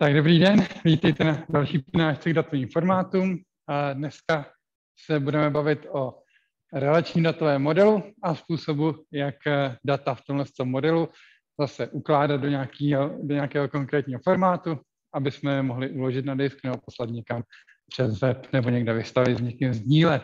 Tak dobrý den, vítejte na další přednášce k datovým formátům. A dneska se budeme bavit o relačním datovém modelu a způsobu, jak data v tomhle modelu zase ukládat do nějakého konkrétního formátu, aby jsme je mohli uložit na disk nebo poslat někam přes web nebo někde vystavit, s někým sdílet.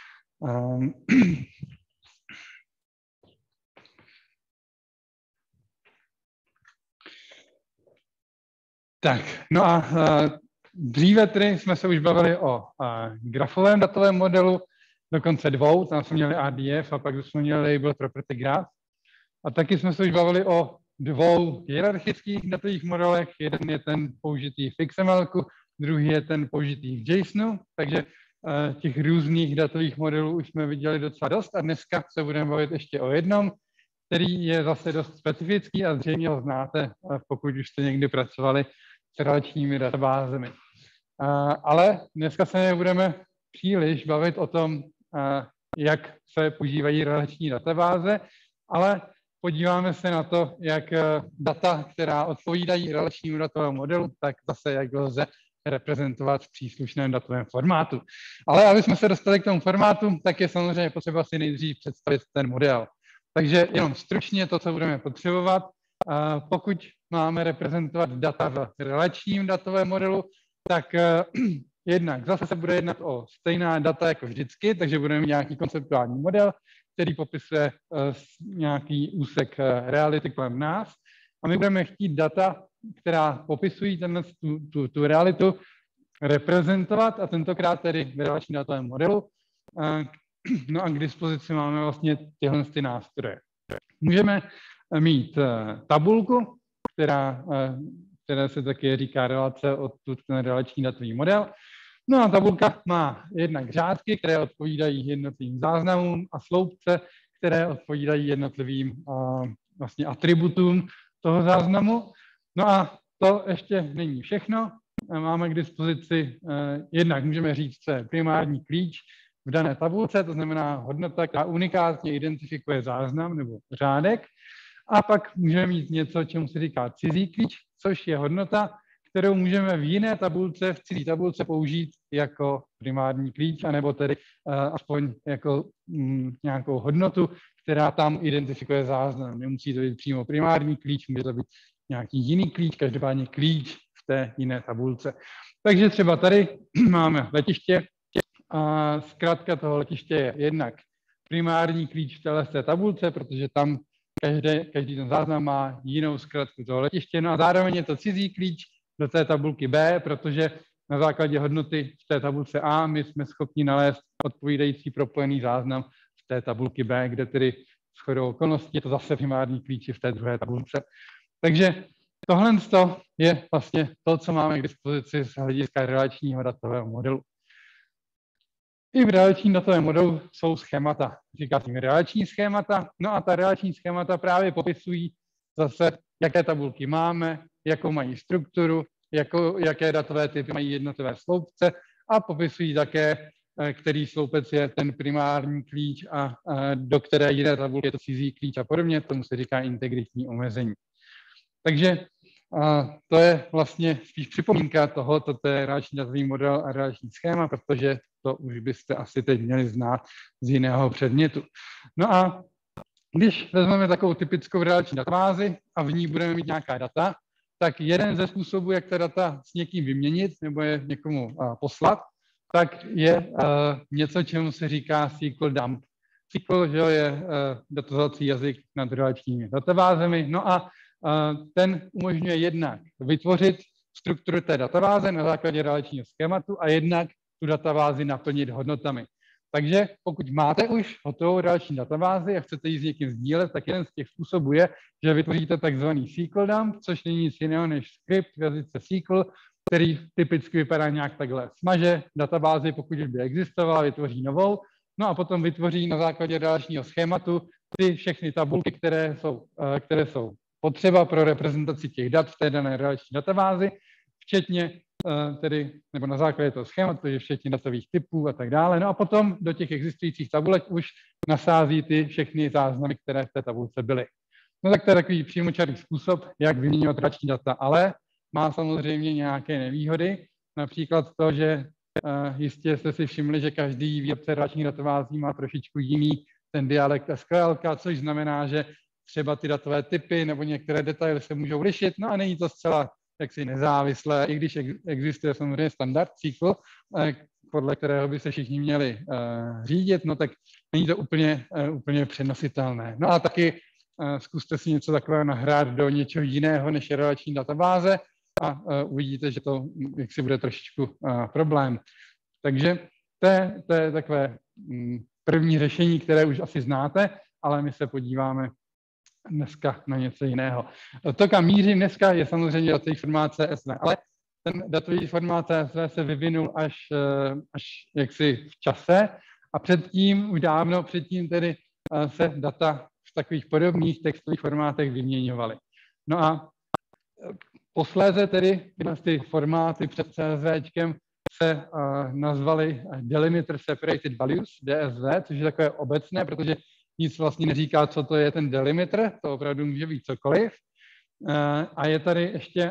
Tak, no a dříve tedy jsme se už bavili o grafovém datovém modelu, dokonce dvou, tam jsme měli RDF a pak jsme měli label property graph. A taky jsme se už bavili o dvou hierarchických datových modelech. Jeden je ten použitý v XML, druhý je ten použitý v JSONu, takže těch různých datových modelů už jsme viděli docela dost a dneska se budeme bavit ještě o jednom, který je zase dost specifický a zřejmě ho znáte, pokud už jste někdy pracovali s relačními databázemi. Ale dneska se nebudeme příliš bavit o tom, jak se používají relační databáze, ale podíváme se na to, jak data, která odpovídají relačnímu datovému modelu, tak zase jak lze reprezentovat v příslušném datovém formátu. Ale aby jsme se dostali k tomu formátu, tak je samozřejmě potřeba si nejdřív představit ten model. Takže jenom stručně to, co budeme potřebovat. Pokud máme reprezentovat data v relačním datovém modelu, tak jednak zase se bude jednat o stejná data jako vždycky, takže budeme mít nějaký konceptuální model, který popisuje nějaký úsek reality kolem nás. A my budeme chtít data, která popisují tu realitu, reprezentovat a tentokrát tedy v relačním datovém modelu. No a k dispozici máme vlastně tyhle nástroje. Můžeme mít tabulku, která se taky říká relace od ten relační datový model. No a tabulka má jednak řádky, které odpovídají jednotlivým záznamům a sloupce, které odpovídají jednotlivým vlastně atributům toho záznamu. No a to ještě není všechno. Máme k dispozici jednak můžeme říct, co je primární klíč v dané tabulce, to znamená hodnota, která unikátně identifikuje záznam nebo řádek. A pak můžeme mít něco, čemu se říká cizí klíč, což je hodnota, kterou můžeme v jiné tabulce, v cizí tabulce použít jako primární klíč, anebo tedy aspoň jako nějakou hodnotu, která tam identifikuje záznam. Nemusí to být přímo primární klíč, může to být nějaký jiný klíč, každopádně klíč v té jiné tabulce. Takže třeba tady máme letiště a zkrátka toho letiště je jednak primární klíč v té tabulce, protože tam každý ten záznam má jinou zkratku toho letiště, no a zároveň je to cizí klíč do té tabulky B, protože na základě hodnoty v té tabulce A my jsme schopni nalézt odpovídající propojený záznam v té tabulky B, kde tedy shodou okolností je to zase primární klíč v té druhé tabulce. Takže tohle je vlastně to, co máme k dispozici z hlediska relačního datového modelu. I v relačním datovém modelu jsou schémata. Říká se jim relační schémata. No a ta relační schémata právě popisují zase, jaké tabulky máme, jakou mají strukturu, jaké datové typy mají jednotlivé sloupce a popisují také, který sloupec je ten primární klíč a do které jiné tabulky je to cizí klíč a podobně. Tomu se říká integritní omezení. Takže to je vlastně spíš připomínka toho, to je relační datový model a relační schéma, protože to už byste asi teď měli znát z jiného předmětu. No a když vezmeme takovou typickou relační databázi a v ní budeme mít nějaká data, tak jeden ze způsobů, jak ta data s někým vyměnit nebo je někomu poslat, tak je něco, čemu se říká SQL dump. SQL že je datovací jazyk nad relačními databázemi, no a ten umožňuje jednak vytvořit strukturu té databáze na základě relačního schématu a jednak tu databázi naplnit hodnotami. Takže pokud máte už hotovou relační databázi a chcete ji s někým sdílet, tak jeden z těch způsobů je, že vytvoříte takzvaný SQL dump, což není nic jiného než skript v jazyce SQL, který typicky vypadá nějak takhle. Smaže databázi, pokud už by existovala, vytvoří novou, no a potom vytvoří na základě relačního schématu ty všechny tabulky, které jsou potřeba pro reprezentaci těch dat v té dané relační databázi, včetně nebo na základě toho schématu, takže včetně datových typů a tak dále. No a potom do těch existujících tabulek už nasází ty všechny záznamy, které v té tabulce byly. No tak to je takový přímočarý způsob, jak vyměňovat relační data, ale má samozřejmě nějaké nevýhody, například to, že jistě jste si všimli, že každý výrobce relačních databází má trošičku jiný ten dialekt SQL, což znamená, že třeba ty datové typy nebo některé detaily se můžou lišit, no a není to zcela jaksi nezávislé, i když existuje samozřejmě standard SQL, podle kterého by se všichni měli řídit, no tak není to úplně přenositelné. No a taky zkuste si něco takového nahrát do něčeho jiného než je relační databáze a uvidíte, že to jaksi bude trošičku problém. Takže to je takové první řešení, které už asi znáte, ale my se podíváme dneska na něco jiného. To, kam mířím dneska, je samozřejmě datový formát CSV, ale ten datový formát CSV se vyvinul až jaksi v čase a předtím, už dávno předtím tedy se data v takových podobných textových formátech vyměňovaly. No a posléze tedy ty formáty před CSVčkem se nazvaly Delimiter Separated Values, DSV, což je takové obecné, protože nic vlastně neříká, co to je ten delimiter, to opravdu může být cokoliv. A je tady ještě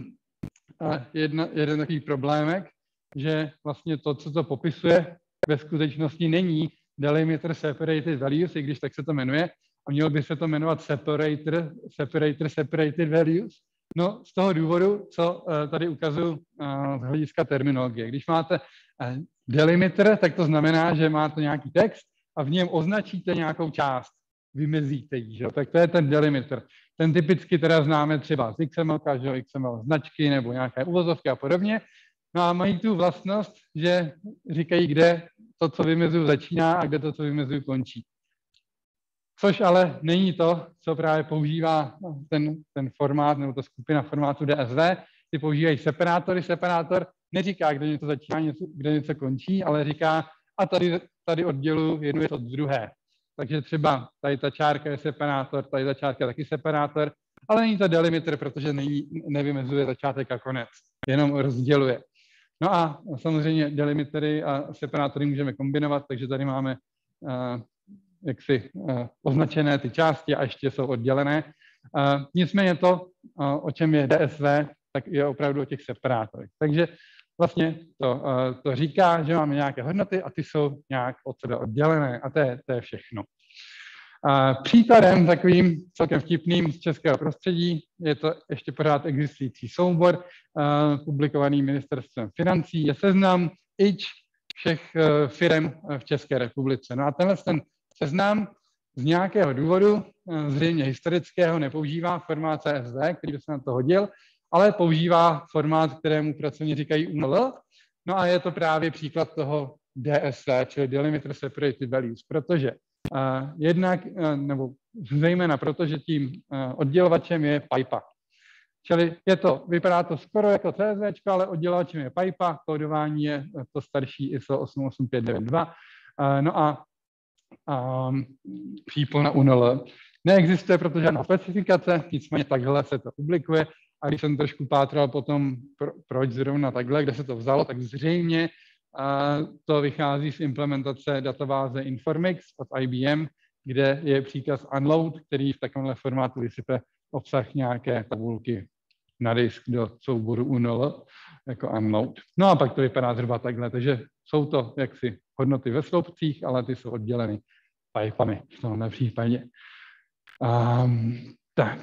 jeden takový problémek, že vlastně to, co to popisuje, ve skutečnosti není Delimiter Separated Values, i když tak se to jmenuje, a mělo by se to jmenovat Separator Separated Values. No, z toho důvodu, co tady ukazuju z hlediska terminologie. Když máte delimiter, tak to znamená, že máte nějaký text a v něm označíte nějakou část, vymezíte ji, že? Tak to je ten delimiter. Ten typicky teda známe třeba z XML, že XML značky nebo nějaké uvozovky a podobně. No a mají tu vlastnost, že říkají, kde to, co vymezuju, začíná a kde to, co vymezuju, končí. Což ale není to, co právě používá ten formát nebo ta skupina formátu DSV. Ty používají separátory. Separátor neříká, kde něco začíná, kde něco končí, ale říká, a tady odděluji jednu věc od druhé. Takže třeba tady ta čárka je separátor, tady ta čárka je taky separátor, ale není to delimiter, protože nevymezuje začátek a konec, jenom rozděluje. No a samozřejmě delimitery a separátory můžeme kombinovat, takže tady máme jaksi označené ty části a ještě jsou oddělené. Nicméně to, o čem je DSV, tak je opravdu o těch separátorech. Takže vlastně to říká, že máme nějaké hodnoty a ty jsou nějak od sebe oddělené a to je všechno. Příkladem takovým celkem vtipným z českého prostředí je to ještě pořád existující soubor, publikovaný Ministerstvem financí, je seznam všech firem v České republice. No a tenhle ten seznam z nějakého důvodu, zřejmě historického, nepoužívá formát CSV, který by se na to hodil, ale používá formát, kterému pracovně říkají UNL. No a je to právě příklad toho DSV, čili Delimiter Separated Values, protože jednak, nebo zejména proto, že tím oddělovačem je PIPA. Čili vypadá to skoro jako CSV, ale oddělovačem je PIPA, kódování je to starší ISO 88592, no a přípol na UNL neexistuje, protože žádná specifikace, nicméně takhle se to publikuje. A když jsem trošku pátral potom, proč zrovna takhle, kde se to vzalo, tak zřejmě to vychází z implementace databáze Informix od IBM, kde je příkaz unload, který v takovémhle formátu vysype obsah nějaké tabulky na disk do souboru UNL jako unload. No a pak to vypadá zhruba takhle, takže jsou to jaksi hodnoty ve sloupcích, ale ty jsou odděleny pipami v tomhle případě. Tak.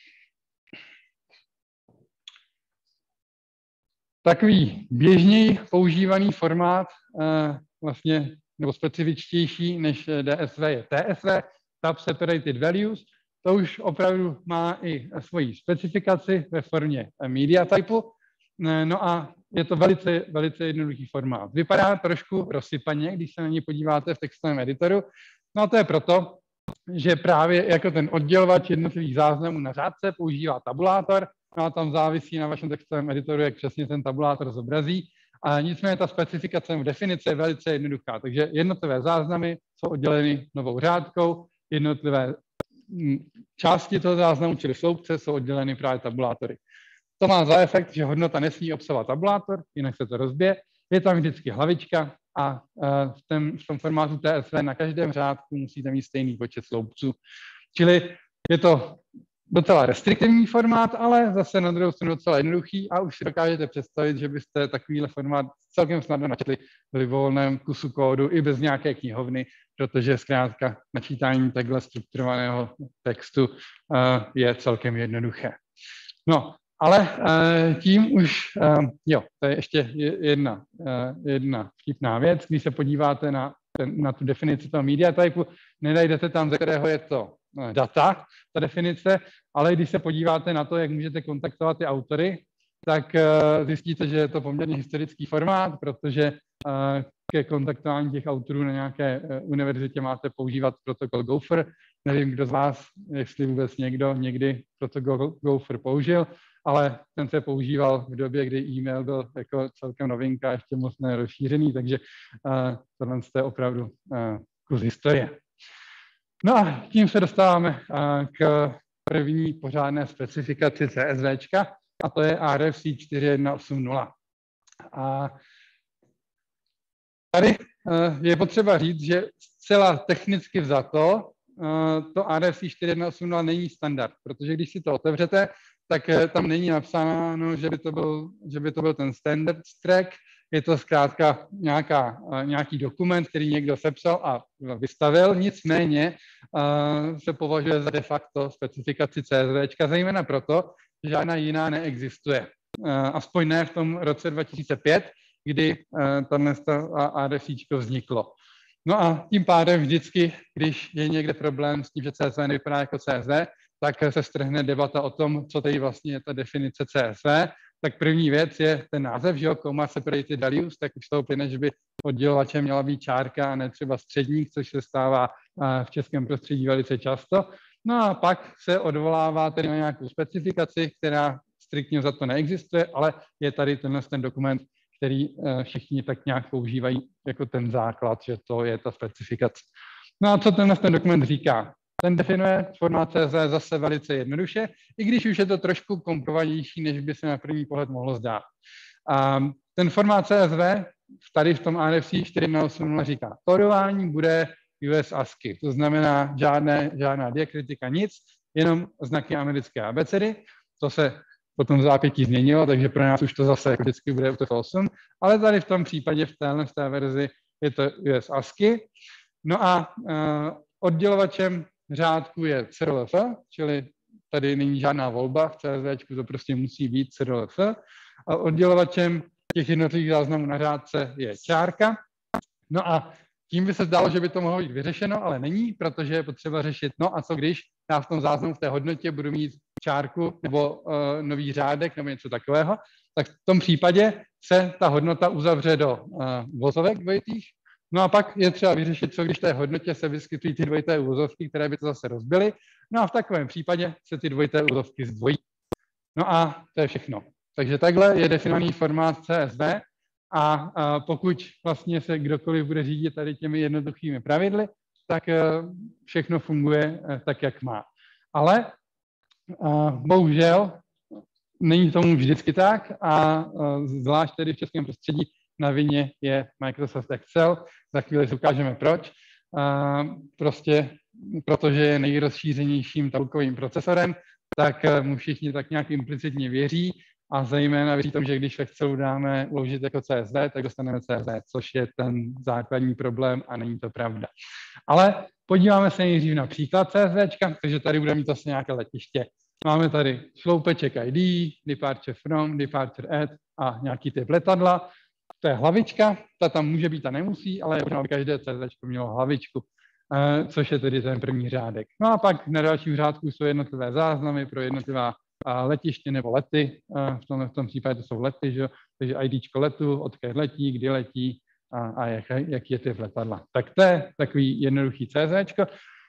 Takový běžněji používaný formát, vlastně, nebo specifičtější než DSV je TSV, Tab Separated Values. To už opravdu má i svoji specifikaci ve formě media typu. No a je to velice, velice jednoduchý formát. Vypadá trošku rozsypaně, když se na něj podíváte v textovém editoru. No a to je proto, že právě jako ten oddělovač jednotlivých záznamů na řádce používá tabulátor, no a tam závisí na vašem textovém editoru, jak přesně ten tabulátor zobrazí. A nicméně ta specifikace nebo definice je velice jednoduchá. Takže jednotlivé záznamy jsou odděleny novou řádkou, jednotlivé části toho záznamu, čili sloupce, jsou odděleny právě tabulátory. To má za efekt, že hodnota nesmí obsahovat tabulátor, jinak se to rozbije. Je tam vždycky hlavička a v tom formátu TSV na každém řádku musíte mít stejný počet sloupců. Čili je to docela restriktivní formát, ale zase na druhou stranu docela jednoduchý a už si dokážete představit, že byste takovýhle formát celkem snadno načetli v libovolném kusu kódu i bez nějaké knihovny, protože zkrátka načítání takhle strukturovaného textu je celkem jednoduché. No, ale tím už, to je ještě jedna vtipná věc, když se podíváte na tu definici toho media typu, nenajdete tam, ze kterého je to data, ta definice, ale když se podíváte na to, jak můžete kontaktovat ty autory, tak zjistíte, že je to poměrně historický formát, protože ke kontaktování těch autorů na nějaké univerzitě máte používat protokol Gopher. Nevím, kdo z vás, jestli vůbec někdo někdy protokol Gopher použil, ale ten se používal v době, kdy e-mail byl jako celkem novinka, ještě moc nerozšířený, takže tohle je opravdu kus historie. No a tím se dostáváme k první pořádné specifikaci CSVčka, a to je RFC 4180. A tady je potřeba říct, že zcela technicky vzato to RFC 4180 není standard, protože když si to otevřete, tak tam není napsáno, že by to byl ten standard track. Je to zkrátka nějaký dokument, který někdo sepsal a vystavil, nicméně se považuje za de facto specifikaci CSVčka, zejména proto, že žádná jiná neexistuje. Aspoň ne v tom roce 2005, kdy tato RFCčko vzniklo. No a tím pádem vždycky, když je někde problém s tím, že CSV nevypadá jako CSV, tak se strhne debata o tom, co tady vlastně je ta definice CSV. Tak první věc je ten název, že jo, comma separated values, tak už toho plyne, že by oddělovačem měla být čárka a ne třeba středník, což se stává v českém prostředí velice často. No a pak se odvolává tedy na nějakou specifikaci, která striktně za to neexistuje, ale je tady ten dokument, který všichni tak nějak používají jako ten základ, že to je ta specifikace. No a co ten dokument říká? Ten definuje formát CSV zase velice jednoduše, i když už je to trošku komplikovanější, než by se na první pohled mohlo zdát. Ten formát CSV tady v tom RFC 4180 říká, kódování bude US ASCII, to znamená žádná diakritika, nic, jenom znaky americké abecedy. To se potom v zápětí změnilo, takže pro nás už to zase jako vždycky bude UTF-8, ale tady v tom případě v té verzi je to US ASCII. No a oddělovačem řádku je CRLF, čili tady není žádná volba, v CSVčku to prostě musí být CRLF. A oddělovačem těch jednotlivých záznamů na řádce je čárka. No a tím by se zdálo, že by to mohlo být vyřešeno, ale není, protože je potřeba řešit, no a co když já v tom záznamu v té hodnotě budu mít čárku nebo nový řádek nebo něco takového, tak v tom případě se ta hodnota uzavře do vozovek dvojitých. No a pak je třeba vyřešit, co když v té hodnotě se vyskytují ty dvojité uvozovky, které by to zase rozbily. No a v takovém případě se ty dvojité uvozovky zdvojí. No a to je všechno. Takže takhle je definovaný formát CSV a pokud vlastně se kdokoliv bude řídit tady těmi jednoduchými pravidly, tak všechno funguje tak, jak má. Ale bohužel není tomu vždycky tak a zvlášť tedy v českém prostředí na vině je Microsoft Excel. Za chvíli si ukážeme proč. Prostě protože je nejrozšířenějším tabulkovým procesorem, tak mu všichni tak nějak implicitně věří a zejména věří tomu, že když v Excelu dáme uložit jako CSV, tak dostaneme CSV, což je ten základní problém a není to pravda. Ale podíváme se nejdřív na příklad CSVčka, takže tady budeme mít zase nějaké letiště. Máme tady sloupeček ID, departure from, departure at a nějaký typ letadla. To je hlavička, ta tam může být a nemusí, ale možná by každé CSV mělo hlavičku, což je tedy ten první řádek. No a pak na dalším řádku jsou jednotlivé záznamy pro jednotlivá letiště nebo lety. V tom případě to jsou lety, že? Takže IDčko letu, odkud letí, kdy letí a jaký je typ letadla. Tak to je takový jednoduchý CSVčko.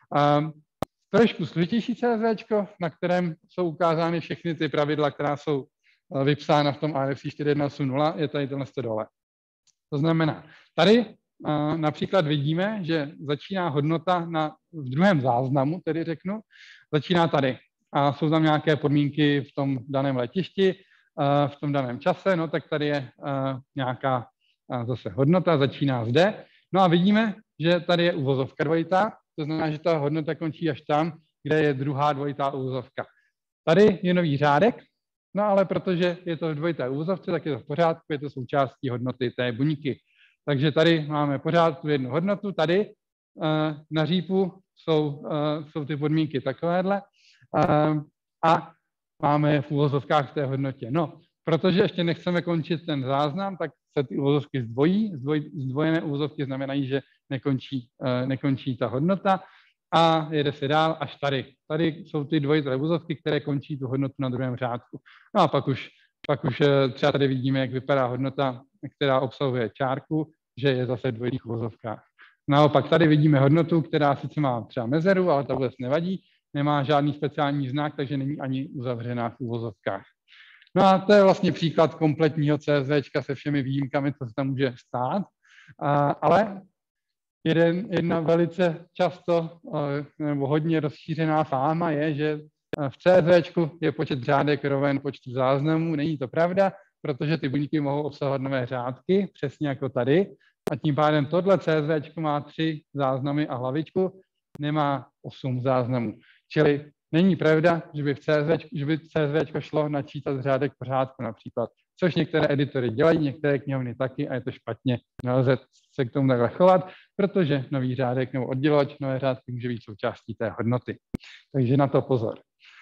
Trošku složitější CSVčko, na kterém jsou ukázány všechny ty pravidla, která jsou vypsána v tom RFC 4180, je tady tohle dole. To znamená, tady například vidíme, že začíná hodnota v druhém záznamu, tedy řeknu, začíná tady. A jsou tam nějaké podmínky v tom daném letišti, v tom daném čase, no tak tady je nějaká zase hodnota, začíná zde. No a vidíme, že tady je uvozovka dvojitá, to znamená, že ta hodnota končí až tam, kde je druhá dvojitá uvozovka. Tady je nový řádek, no ale protože je to v dvojité úvozovce, tak je to v pořádku, je to součástí hodnoty té buňky. Takže tady máme pořád tu jednu hodnotu, tady na řípu jsou ty podmínky takovéhle a máme je v úvozovkách v té hodnotě. No, protože ještě nechceme končit ten záznam, tak se ty úvozovky zdvojí. Zdvojené úvozovky znamenají, že nekončí ta hodnota a jede se dál až tady. Tady jsou ty dvojité úvozovky, které končí tu hodnotu na druhém řádku. No a pak už třeba tady vidíme, jak vypadá hodnota, která obsahuje čárku, že je zase v dvojitých úvozovkách. Naopak tady vidíme hodnotu, která sice má třeba mezeru, ale ta vůbec nevadí, nemá žádný speciální znak, takže není ani uzavřená v úvozovkách. No a to je vlastně příklad kompletního CSVčka se všemi výjimkami, co se tam může stát, ale jedna velice často nebo hodně rozšířená fáma je, že v CSVčku je počet řádek roven počtu záznamů. Není to pravda, protože ty buňky mohou obsahovat nové řádky, přesně jako tady. A tím pádem tohle CSVčko má 3 záznamy a hlavičku, nemá 8 záznamů. Čili není pravda, že by CSVčko šlo načítat řádek pořádku například, což některé editory dělají, některé knihovny taky a je to špatně. Nelze se k tomu takhle chovat, protože nový řádek nebo oddělovač nové řádky může být součástí té hodnoty. Takže na to pozor.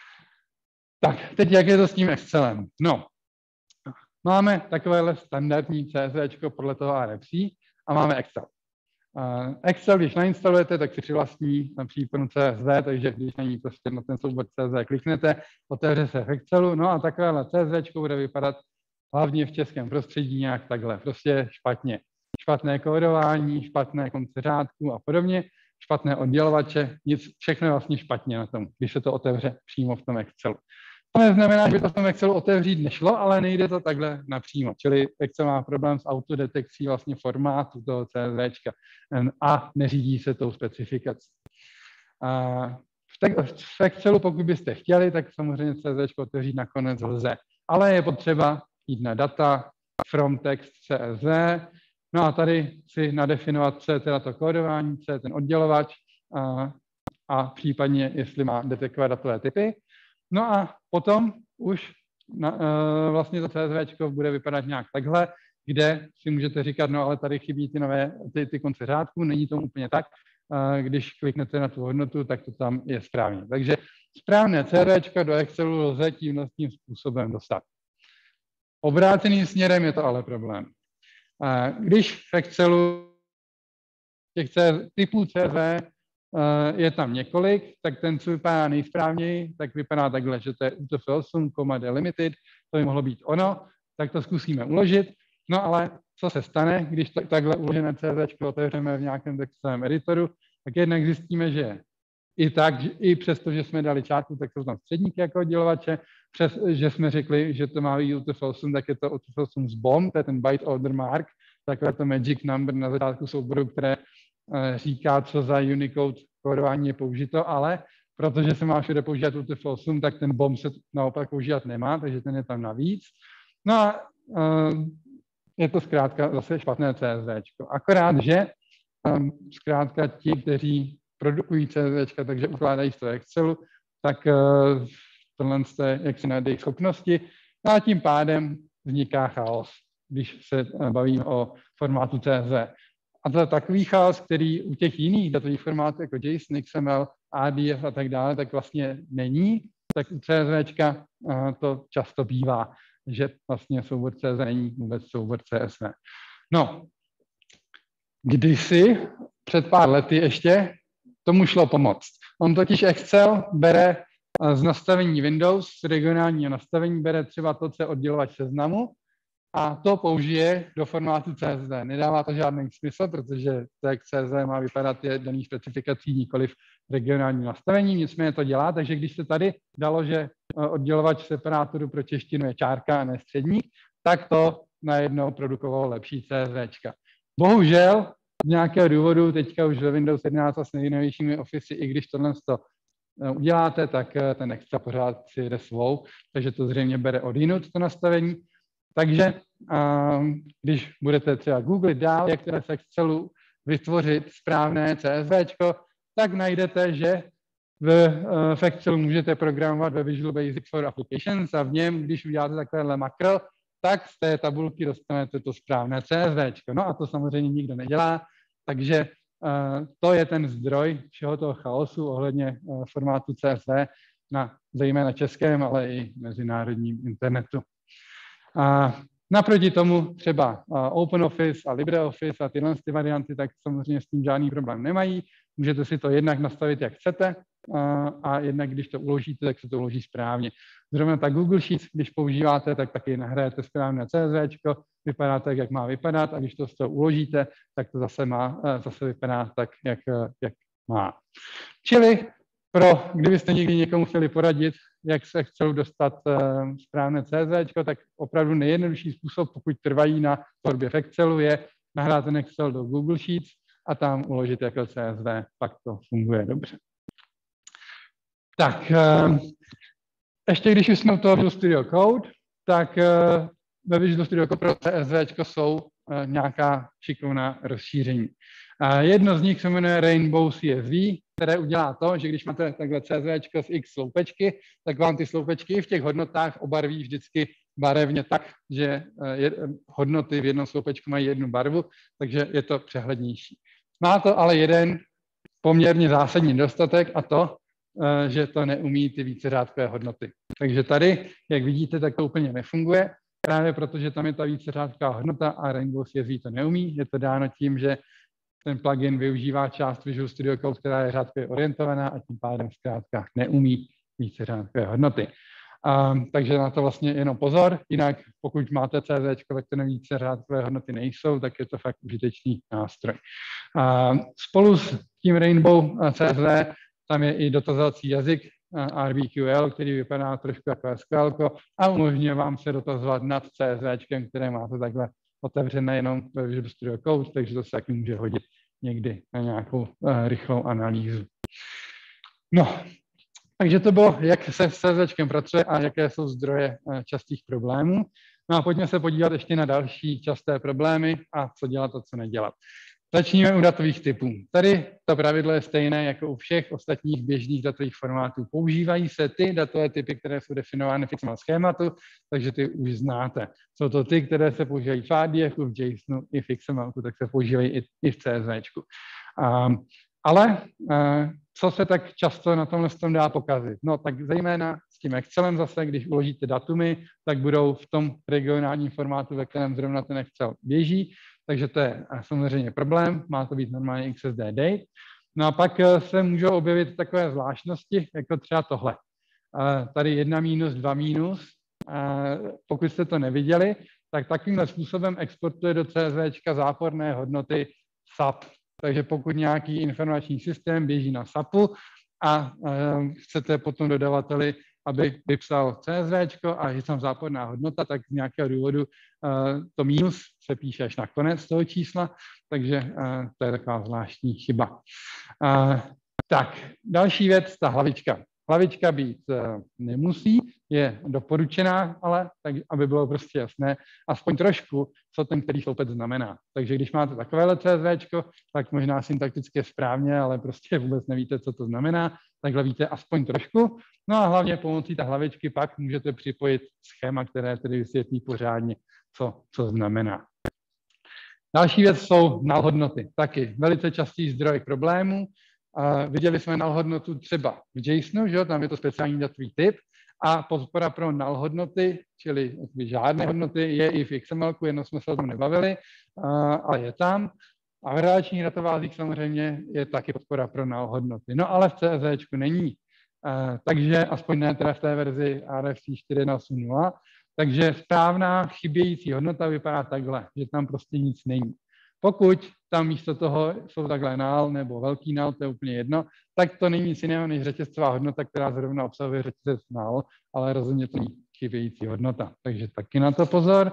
Tak, teď jak je to s tím Excelem? No, máme takovéhle standardní CSVčko podle toho RFC a máme Excel. Excel, když nainstalujete, tak si přivlastní na příponu CSV, takže když na ní prostě na ten soubor CSV kliknete, otevře se v Excelu, no a takovéhle CSVčko bude vypadat hlavně v českém prostředí nějak takhle, prostě špatně. Špatné kódování, špatné konce řádků a podobně, špatné oddělovače, všechno je vlastně špatně na tom, když se to otevře přímo v tom Excelu. To neznamená, že by to v tom Excelu otevřít nešlo, ale nejde to takhle napřímo. Čili Excel má problém s autodetekcí vlastně formátu toho CSVčka a neřídí se tou specifikací. V Excelu, pokud byste chtěli, tak samozřejmě CSVčko otevřít nakonec lze. Ale je potřeba jít na data, from text CSV, no a tady si nadefinovat, co je teda to kódování, co je ten oddělovač a případně, jestli má detekovat datové typy. No a potom už vlastně to CSVčko bude vypadat nějak takhle, kde si můžete říkat, no ale tady chybí ty konce řádků, není to úplně tak. Když kliknete na tu hodnotu, tak to tam je správně. Takže správné CSVčko do Excelu lze tím způsobem dostat. Obráceným směrem je to ale problém. Když v Excelu těch typů CSV je tam několik, tak ten, co vypadá nejsprávněji, tak vypadá takhle, že to je UTF-8, delimited, to by mohlo být ono, tak to zkusíme uložit. No ale co se stane, když takhle uložené CSV otevřeme v nějakém textovém editoru, tak jednak zjistíme, že i přesto, že jsme dali čárku, tak jsou tam středníky jako oddělovače, že jsme řekli, že to má být UTF-8, tak je to UTF-8 z BOM, to je ten byte order mark, takové to magic number na začátku souboru, které říká, co za Unicode kódování je použito, ale protože se má všude používat UTF-8, tak ten BOM se naopak používat nemá, takže ten je tam navíc. No a je to zkrátka zase špatné CSVčko. Akorát, že zkrátka ti, kteří produkují CSVčka, takže ukládají z toho Excelu, tak tohle je jaksi na jejich schopnosti a tím pádem vzniká chaos, když se bavíme o formátu CSV. A to je takový chaos, který u těch jiných datových formátů jako JSON, XML, RDF a tak dále, tak vlastně není, tak u CSVčka to často bývá, že vlastně soubor CSV není vůbec soubor CSV. No, kdysi, před pár lety ještě, tomu šlo pomoct. On totiž Excel bere z nastavení Windows, z regionálního nastavení, bere třeba to, co je oddělovač seznamu, a to použije do formátu CSV. Nedává to žádný smysl, protože to, jak CSV má vypadat, je daný specifikací, nikoliv regionální nastavení, nicméně to dělá, takže když se tady dalo, že oddělovač separátoru pro češtinu je čárka a ne středník, tak to najednou produkovalo lepší CSVčka. Bohužel, z nějakého důvodu, teďka už ve Windows 11 a s nejnovějšími Office, i když tohle uděláte, tak ten Excel pořád si jede svou, takže to zřejmě bere odjinud to nastavení. Takže když budete třeba googlit dál, jak teda z Excelu vytvořit správné CSVčko, tak najdete, že v Excelu můžete programovat ve Visual Basic for Applications a v něm, když uděláte takovéhle makro, tak z té tabulky dostanete to správné CSV. No a to samozřejmě nikdo nedělá, takže to je ten zdroj všeho toho chaosu ohledně formátu CSV na zejména českém, ale i mezinárodním internetu. Naproti tomu třeba OpenOffice a LibreOffice a tyhle varianty, tak samozřejmě s tím žádný problém nemají. Můžete si to jednak nastavit, jak chcete, a jednak, když to uložíte, tak se to uloží správně. Zrovna tak Google Sheets, když používáte, tak taky nahrajete správné CSV, vypadá tak, jak má vypadat, a když to z toho uložíte, tak to zase vypadá tak, jak má. Čili kdybyste někdy někomu chtěli poradit, jak se chcou dostat správné CSV, tak opravdu nejjednodušší způsob, pokud trvají na tvorbě v Excelu, je nahrát ten Excel do Google Sheets a tam uložit jako CSV, pak to funguje dobře. Tak, ještě když už jsme u toho Visual Studio Code, tak ve Visual Studio Code pro CSV jsou nějaká šikovná rozšíření. Jedno z nich se jmenuje Rainbow CSV, které udělá to, že když máte takhle CSV z x sloupečky, tak vám ty sloupečky v těch hodnotách obarví vždycky barevně tak, že hodnoty v jednom sloupečku mají jednu barvu, takže je to přehlednější. Má to ale jeden poměrně zásadní nedostatek, a to, že to neumí ty víceřádkové hodnoty. Takže tady, jak vidíte, tak to úplně nefunguje, právě protože tam je ta víceřádková hodnota a Rainbow CSV to neumí. Je to dáno tím, že ten plugin využívá část Visual Studio Code, která je řádkově orientovaná a tím pádem zkrátka neumí víceřádkové hodnoty. Takže na to vlastně jenom pozor, jinak pokud máte CSV, ve kterém víceřádkové hodnoty nejsou, tak je to fakt užitečný nástroj. Spolu s tím Rainbow CSV tam je i dotazovací jazyk RBQL, který vypadá trošku jako SQL a umožňuje vám se dotazovat nad CSV, které máte takhle otevřené jenom ve Visual Studio Code, takže to se taky může hodit někdy na nějakou rychlou analýzu. No, takže to bylo, jak se s CSVčkem pracuje a jaké jsou zdroje častých problémů. No a pojďme se podívat ještě na další časté problémy a co dělat a co nedělat. Začneme u datových typů. Tady to pravidlo je stejné jako u všech ostatních běžných datových formátů. Používají se ty datové typy, které jsou definovány v XML schématu, takže ty už znáte. Jsou to ty, které se používají v ADF, v JSONu i v XML, tak se používají i v CSVčku. Ale co se tak často na tomhle dá pokazit? No tak zejména s tím Excelem zase, když uložíte datumy, tak budou v tom regionálním formátu, ve kterém zrovna ten Excel běží, takže to je samozřejmě problém, má to být normálně XSD date. No a pak se můžou objevit takové zvláštnosti, jako třeba tohle. Tady 1 minus, 2 minus. Pokud jste to neviděli, tak takovýmhle způsobem exportuje do CSVčka záporné hodnoty SAP. Takže pokud nějaký informační systém běží na SAPu a chcete potom dodavateli, aby vypsal CSVčko a je tam záporná hodnota, tak z nějakého důvodu to mínus se píše až na konec toho čísla, takže to je taková zvláštní chyba. Tak, další věc, ta hlavička. Hlavička být nemusí, je doporučená, ale tak, aby bylo prostě jasné, aspoň trošku, co ten který sloupec znamená. Takže když máte takovéhle CSVčko, tak možná syntakticky je správně, ale prostě vůbec nevíte, co to znamená, takhle víte aspoň trošku. No a hlavně pomocí té hlavičky pak můžete připojit schéma, které tedy vysvětlí pořádně, co znamená. Další věc jsou null hodnoty. Taky velice častý zdroj problémů. Viděli jsme null hodnotu třeba v JSONu, že? Tam je to speciální datový typ a podpora pro null hodnoty, čili žádné hodnoty, je i v XML, jenom jsme se o tom nebavili, ale je tam. A v relačních databázích samozřejmě je taky podpora pro null hodnoty. No ale v CSVčku není. Takže aspoň ne teda v té verzi RFC 4.1.8.0. Takže správná chybějící hodnota vypadá takhle, že tam prostě nic není. Pokud tam místo toho jsou takhle null nebo velký null, to je úplně jedno, tak to není nic jiného než řetězcová hodnota, která zrovna obsahuje řetězec null, ale rozhodně to není chybějící hodnota. Takže taky na to pozor.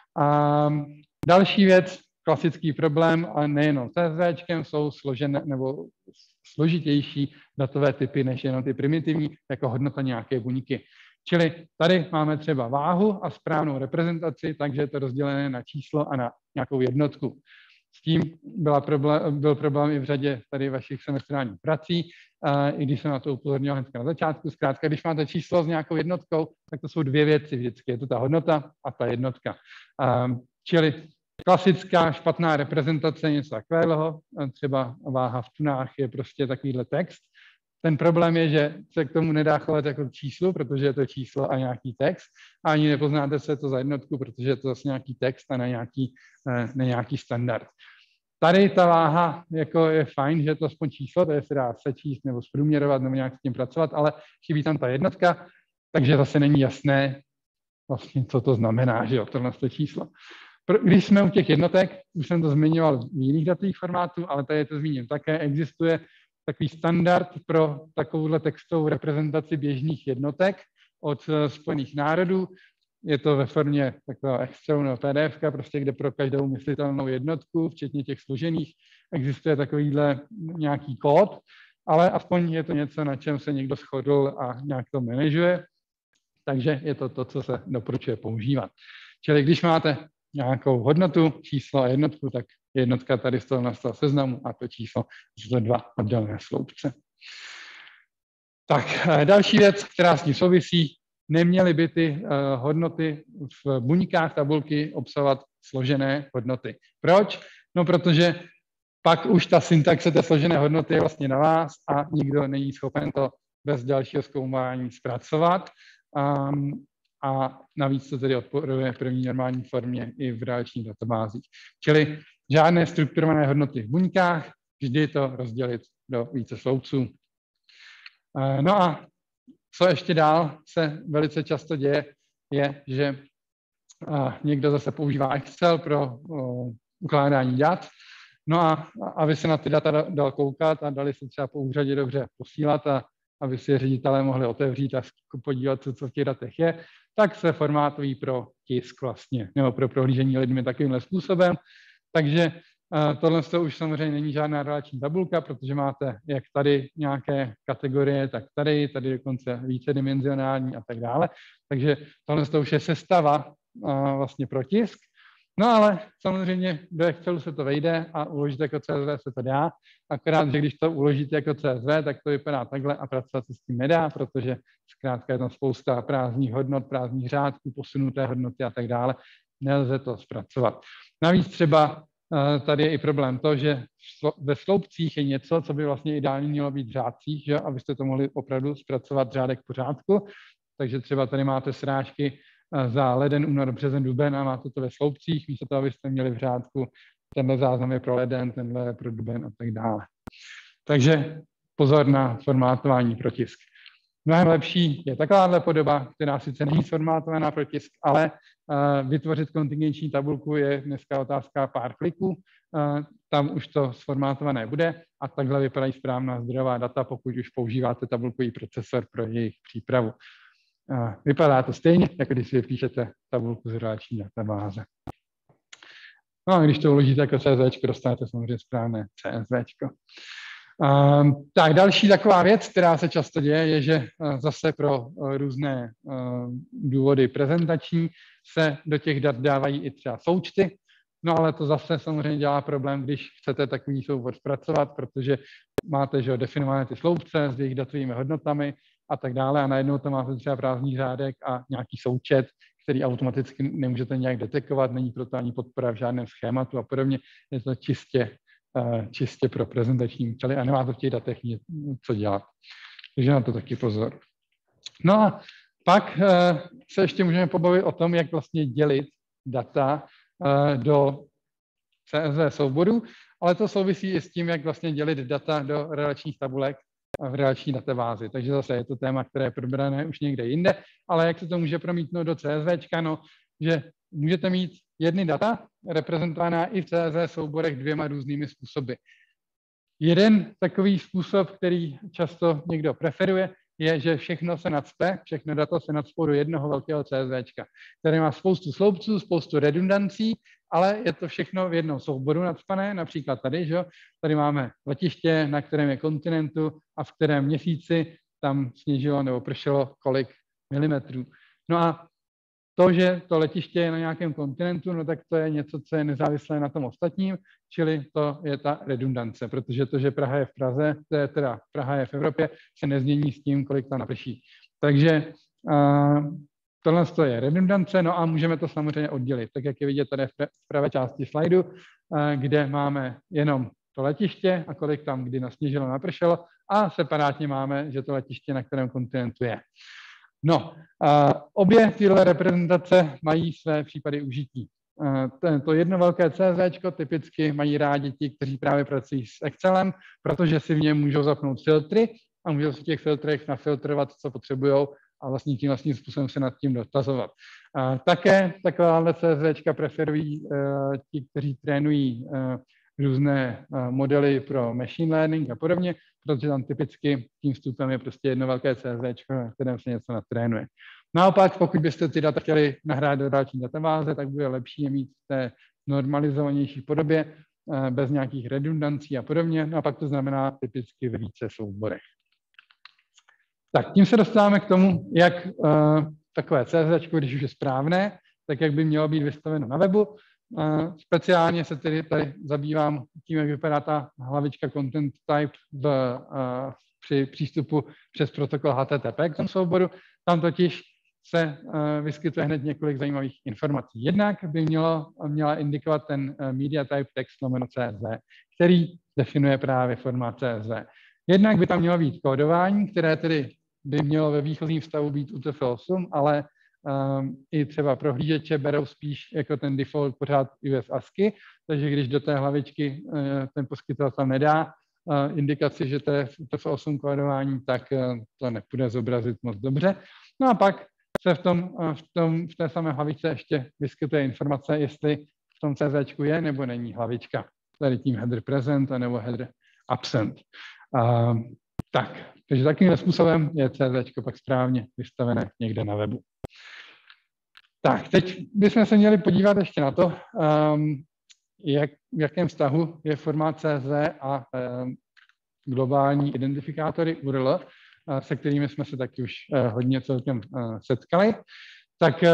Další věc, klasický problém, ale nejenom s CSVčkem, jsou složené nebo složitější datové typy než jenom ty primitivní, jako hodnota nějaké buňky. Čili tady máme třeba váhu a správnou reprezentaci, takže je to rozdělené na číslo a na nějakou jednotku. S tím byl problém i v řadě tady vašich semestrálních prací. i když jsem na to upozornil hned na začátku. Zkrátka, když máte číslo s nějakou jednotkou, tak to jsou dvě věci vždycky. Je to ta hodnota a ta jednotka. Čili klasická špatná reprezentace něco takového, třeba váha v tunách je prostě takovýhle text. Ten problém je, že se k tomu nedá chovat jako k číslu, protože je to číslo a nějaký text, a ani nepoznáte se to za jednotku, protože je to zase nějaký text a ne nějaký standard. Tady ta váha jako je fajn, že je to aspoň číslo, to se dá sečíst nebo zprůměrovat nebo nějak s tím pracovat, ale chybí tam ta jednotka, takže zase není jasné vlastně, co to znamená, že jo, tohle číslo. Když jsme u těch jednotek, už jsem to zmiňoval v jiných datových formátů, ale tady to zmíním také, existuje takový standard pro takovouhle textovou reprezentaci běžných jednotek od Spojených národů. Je to ve formě takového Excelu nebo PDF, prostě kde pro každou myslitelnou jednotku, včetně těch složených, existuje takovýhle nějaký kód, ale aspoň je to něco, na čem se někdo shodl a nějak to manažuje, takže je to to, co se doporučuje používat. Čili když máte nějakou hodnotu, číslo a jednotku, tak jednotka tady z toho seznamu a to číslo jsou dva oddělené sloupce. Tak další věc, která s tím souvisí, neměly by ty hodnoty v buňkách tabulky obsahovat složené hodnoty. Proč? No, protože pak už ta syntaxe té složené hodnoty je vlastně na vás a nikdo není schopen to bez dalšího zkoumání zpracovat. A navíc to tedy odporuje v první normální formě i v relačních databázích. Čili žádné strukturované hodnoty v buňkách, vždy to rozdělit do více sloupců. No a co ještě dál se velice často děje, je, že někdo zase používá Excel pro ukládání dat. No a aby se na ty data dal koukat a dali se třeba po úřadě dobře posílat a aby si ředitelé mohli otevřít a podívat se, co v těch datech je, tak se formátují pro tisk vlastně, nebo pro prohlížení lidmi takovýmhle způsobem. Takže tohle už samozřejmě není žádná relační tabulka, protože máte jak tady nějaké kategorie, tak tady dokonce vícedimenzionální a tak dále. Takže tohle už je sestava vlastně pro tisk. No ale samozřejmě do Excelu se to vejde a uložit jako CSV se to dá, akorát, že když to uložíte jako CSV, tak to vypadá takhle a pracovat se s tím nedá, protože zkrátka je tam spousta prázdných hodnot, prázdných řádků, posunuté hodnoty a tak dále. Nelze to zpracovat. Navíc třeba tady je i problém to, že ve sloupcích je něco, co by vlastně ideálně mělo být v řádcích, že? Abyste to mohli opravdu zpracovat řádek po řádku. Takže třeba tady máte srážky za leden, únor, březen, duben a máte to ve sloupcích, místo toho, abyste měli v řádku, tenhle záznam je pro leden, tenhle je pro duben a tak dále. Takže pozor na formátování pro tisk. Mnohem lepší je takováhle podoba, která sice není sformátovaná pro tisk, ale vytvořit kontingenční tabulku je dneska otázka pár kliků. Tam už to sformátované bude a takhle vypadají správná zdrojová data, pokud už používáte tabulkový procesor pro jejich přípravu. Vypadá to stejně, jako když si vypíšete tabulku z relační databáze. No a když to uložíte jako CSV, dostanete samozřejmě správné CSV. Tak další taková věc, která se často děje, je, že zase pro různé důvody prezentační se do těch dat dávají i třeba součty. No ale to zase samozřejmě dělá problém, když chcete takový soubor zpracovat, protože máte že definované ty sloupce s jejich datovými hodnotami a tak dále a najednou tam máte třeba prázdný řádek a nějaký součet, který automaticky nemůžete nějak detekovat, není proto ani podpora v žádném schématu a podobně. Je to čistě pro prezentační účely a nemá to v těch datech co dělat. Takže na to taky pozor. No a pak se ještě můžeme pobavit o tom, jak vlastně dělit data do CSV souborů, ale to souvisí i s tím, jak vlastně dělit data do relačních tabulek v relační databázi. Takže zase je to téma, které je probrané už někde jinde, ale jak se to může promítnout do CSVčka, no, že můžete mít jedny data reprezentovaná i v CSV souborech dvěma různými způsoby. Jeden takový způsob, který často někdo preferuje, je, že všechno se nacpe, všechno data se nacpou do jednoho velkého CSVčka, který má spoustu sloupců, spoustu redundancí, ale je to všechno v jednom souboru nacpané, například tady, že? Tady máme letiště, na kterém je kontinentu a v kterém měsíci tam sněžilo nebo pršelo kolik milimetrů. No a To, že to letiště je na nějakém kontinentu, no tak to je něco, co je nezávislé na tom ostatním, čili to je ta redundance, protože to, že Praha je v Praze, teda Praha je v Evropě, se nezmění s tím, kolik tam naprší. Takže tohle je redundance, no a můžeme to samozřejmě oddělit, tak jak je vidět tady v pravé části slajdu, kde máme jenom to letiště a kolik tam kdy nasněžilo, napršelo a separátně máme, že to letiště na kterém kontinentu je. No, obě tyhle reprezentace mají své případy užití. To jedno velké CZ typicky mají rádi ti, kteří právě pracují s Excelem, protože si v něm můžou zapnout filtry a můžou si v těch filtrech nafiltrovat, co potřebují a vlastně tím vlastním způsobem se nad tím dotazovat. Také takováhle CZ preferují ti, kteří trénují různé modely pro machine learning a podobně, protože tam typicky tím vstupem je prostě jedno velké CZ, kterém se něco natrénuje. Naopak, pokud byste ty data chtěli nahrát do další databáze, tak bude lepší je mít v té normalizovanější podobě, bez nějakých redundancí a podobně. No a pak to znamená typicky ve více souborech. Tak tím se dostáváme k tomu, jak takové CZ, když už je správné, tak jak by mělo být vystaveno na webu. Speciálně se tedy tady zabývám tím, jak vypadá ta hlavička content type při přístupu přes protokol HTTP k tomu souboru. Tam totiž se vyskytuje hned několik zajímavých informací. Jednak by měla indikovat ten media type text lomeno CSV, který definuje právě formát CSV. Jednak by tam mělo být kódování, které tedy by mělo ve výchozím stavu být UTF-8, ale i třeba prohlížeče berou spíš jako ten default pořád US ASCII, takže když do té hlavičky ten poskytovatel nedá indikaci, že to je UTF-8 kódování, tak to nepůjde zobrazit moc dobře. No a pak se v té samé hlavičce ještě vyskytuje informace, jestli v tom CZčku je nebo není hlavička. Tady tím header present nebo header absent. Takže takovým způsobem je CZčko pak správně vystavené někde na webu. Tak, teď bychom se měli podívat ještě na to, v jakém vztahu je formát CSV a globální identifikátory URL, se kterými jsme se taky už hodně celkem setkali. Tak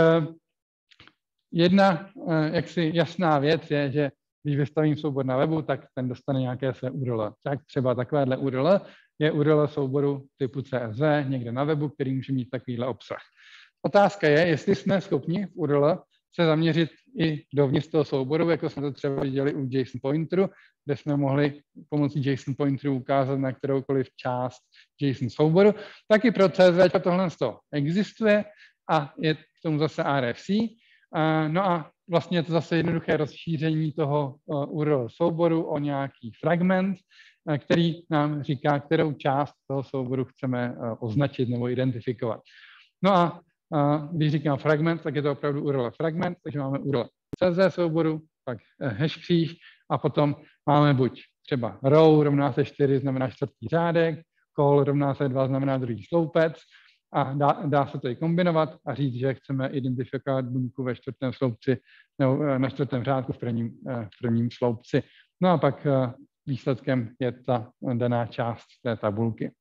jedna jaksi jasná věc je, že když vystavím soubor na webu, tak ten dostane nějaké své URL. Tak třeba takovéhle URL je URL souboru typu CSV někde na webu, který může mít takovýhle obsah. Otázka je, jestli jsme schopni v URL se zaměřit i dovnitř toho souboru, jako jsme to třeba viděli u JSON pointeru, kde jsme mohli pomocí JSON pointeru ukázat na kteroukoliv část JSON souboru, tak i pro CSV tohle existuje a je k tomu zase RFC. No a vlastně je to zase jednoduché rozšíření toho URL souboru o nějaký fragment, který nám říká, kterou část toho souboru chceme označit nebo identifikovat. No a když říkám fragment, tak je to opravdu URL fragment, takže máme URL CSV souboru, pak hash kříž a potom máme buď třeba row rovná se 4 znamená čtvrtý řádek, col rovná se 2 znamená druhý sloupec a dá se to i kombinovat a říct, že chceme identifikovat buňku ve čtvrtém sloupci nebo na čtvrtém řádku v prvním sloupci. No a pak výsledkem je ta daná část té tabulky.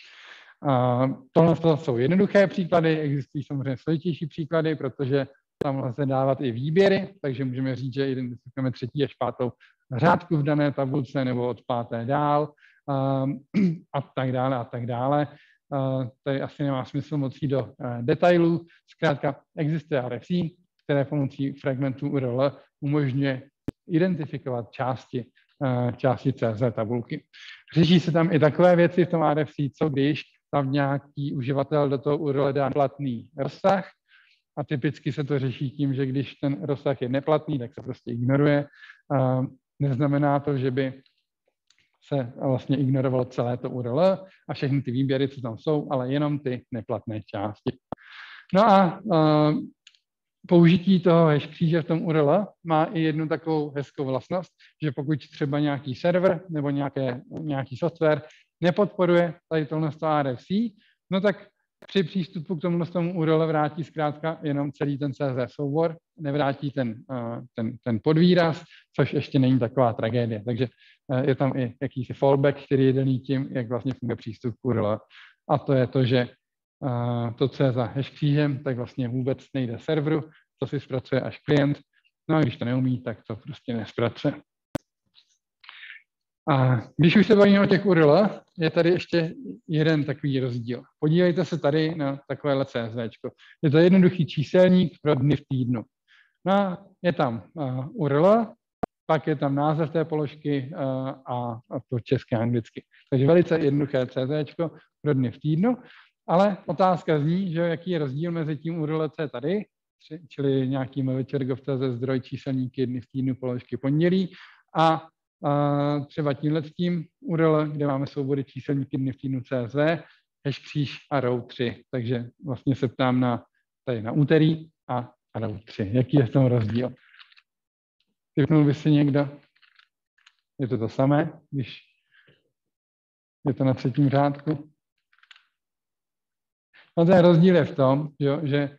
Tohle jsou jednoduché příklady, existují samozřejmě složitější příklady, protože tam lze dávat i výběry, takže můžeme říct, že identifikujeme 3. až 5. řádku v dané tabulce nebo od 5. dál a tak dále a tak dále. Tady asi nemá smysl moc jít do detailů. Zkrátka existuje RFC, které pomocí fragmentů URL umožňuje identifikovat části CSV tabulky. Řeší se tam i takové věci v tom RFC, co když tam nějaký uživatel do toho URL dá platný rozsah a typicky se to řeší tím, že když ten rozsah je neplatný, tak se prostě ignoruje. Neznamená to, že by se vlastně ignorovalo celé to URL a všechny ty výběry, co tam jsou, ale jenom ty neplatné části. No a použití toho hash kříže v tom URL má i jednu takovou hezkou vlastnost, že pokud třeba nějaký server nebo nějaký software nepodporuje tady tohle RFC, no tak při přístupu k tomu URL vrátí zkrátka jenom celý ten CSV soubor, nevrátí ten podvýraz, což ještě není taková tragédie. Takže je tam i jakýsi fallback, který je daný tím, jak vlastně funguje přístup k URL. A to je to, že to, co je za hash křížem, tak vlastně vůbec nejde serveru, to si zpracuje až klient. No a když to neumí, tak to prostě nespracuje. A když už se bavíme o těch URL, je tady ještě jeden takový rozdíl. Podívejte se tady na takovéhle CSV. Je to jednoduchý číselník pro dny v týdnu. No, je tam URL, pak je tam název té položky a to české a anglicky. Takže velice jednoduché CSV pro dny v týdnu, ale otázka zní, že jaký je rozdíl mezi tím URL, co je tady, čili nějaký mvčergov.cz zdroj číselníky dny v týdnu položky pondělí a třeba tímhletím URL, kde máme soubory číselníky dny v týdnu CSV, hash kříž a row 3. Takže vlastně se ptám tady na úterý a row 3. Jaký je v tom rozdíl? Typnul by si někdo? Je to samé, když je to na třetím řádku? No ten rozdíl je v tom, že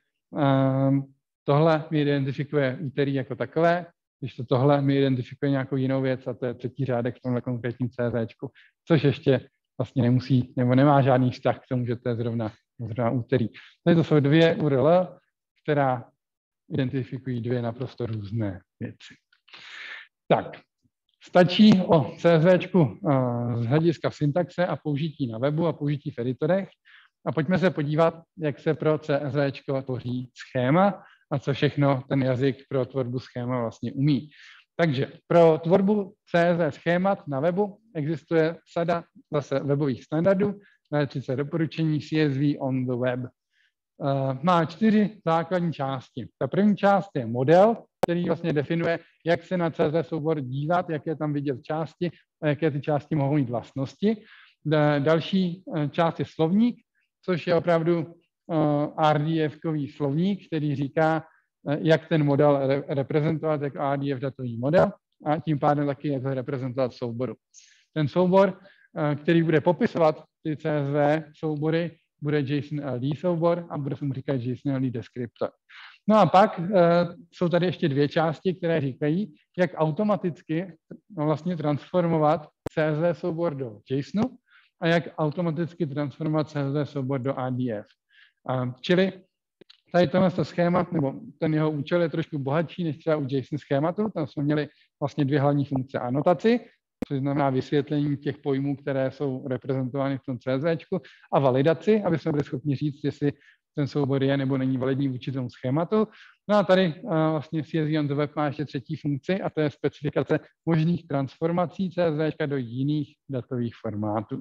tohle mi identifikuje úterý jako takové, když tohle mi identifikuje nějakou jinou věc a to je třetí řádek v tomhle konkrétním CSVčku, což ještě vlastně nemusí, nebo nemá žádný vztah k tomu, že to je zrovna úterý. Tady to jsou dvě URL, která identifikují dvě naprosto různé věci. Tak, stačí o CSVčku z hlediska syntaxe a použití na webu a použití v editorech. A pojďme se podívat, jak se pro CSVčko tvoří schéma a co všechno ten jazyk pro tvorbu schéma vlastně umí. Takže pro tvorbu CSV schémat na webu existuje sada zase webových standardů, 30 doporučení CSV on the web. Má 4 základní části. Ta první část je model, který vlastně definuje, jak se na CSV soubor dívat, jaké tam vidět části a jaké ty části mohou mít vlastnosti. Další část je slovník, což je opravdu RDF-kový slovník, který říká, jak ten model reprezentovat jako RDF datový model a tím pádem taky jak ho reprezentovat v souboru. Ten soubor, který bude popisovat ty CSV soubory, bude JSON-LD soubor a bude se mu říkat JSON-LD descriptor. No a pak jsou tady ještě dvě části, které říkají, jak automaticky vlastně transformovat CSV soubor do JSONu a jak automaticky transformovat CSV soubor do RDF. Čili tady tohle schéma, nebo ten jeho účel je trošku bohatší než třeba u JSON schématu. Tam jsme měli vlastně dvě hlavní funkce: anotaci, což znamená vysvětlení těch pojmů, které jsou reprezentovány v tom CSVčku, a validaci, aby jsme byli schopni říct, jestli ten soubor je nebo není validní vůči tomu schématu. No a tady vlastně CSV on the web má ještě třetí funkci a to je specifikace možných transformací CSVčka do jiných datových formátů.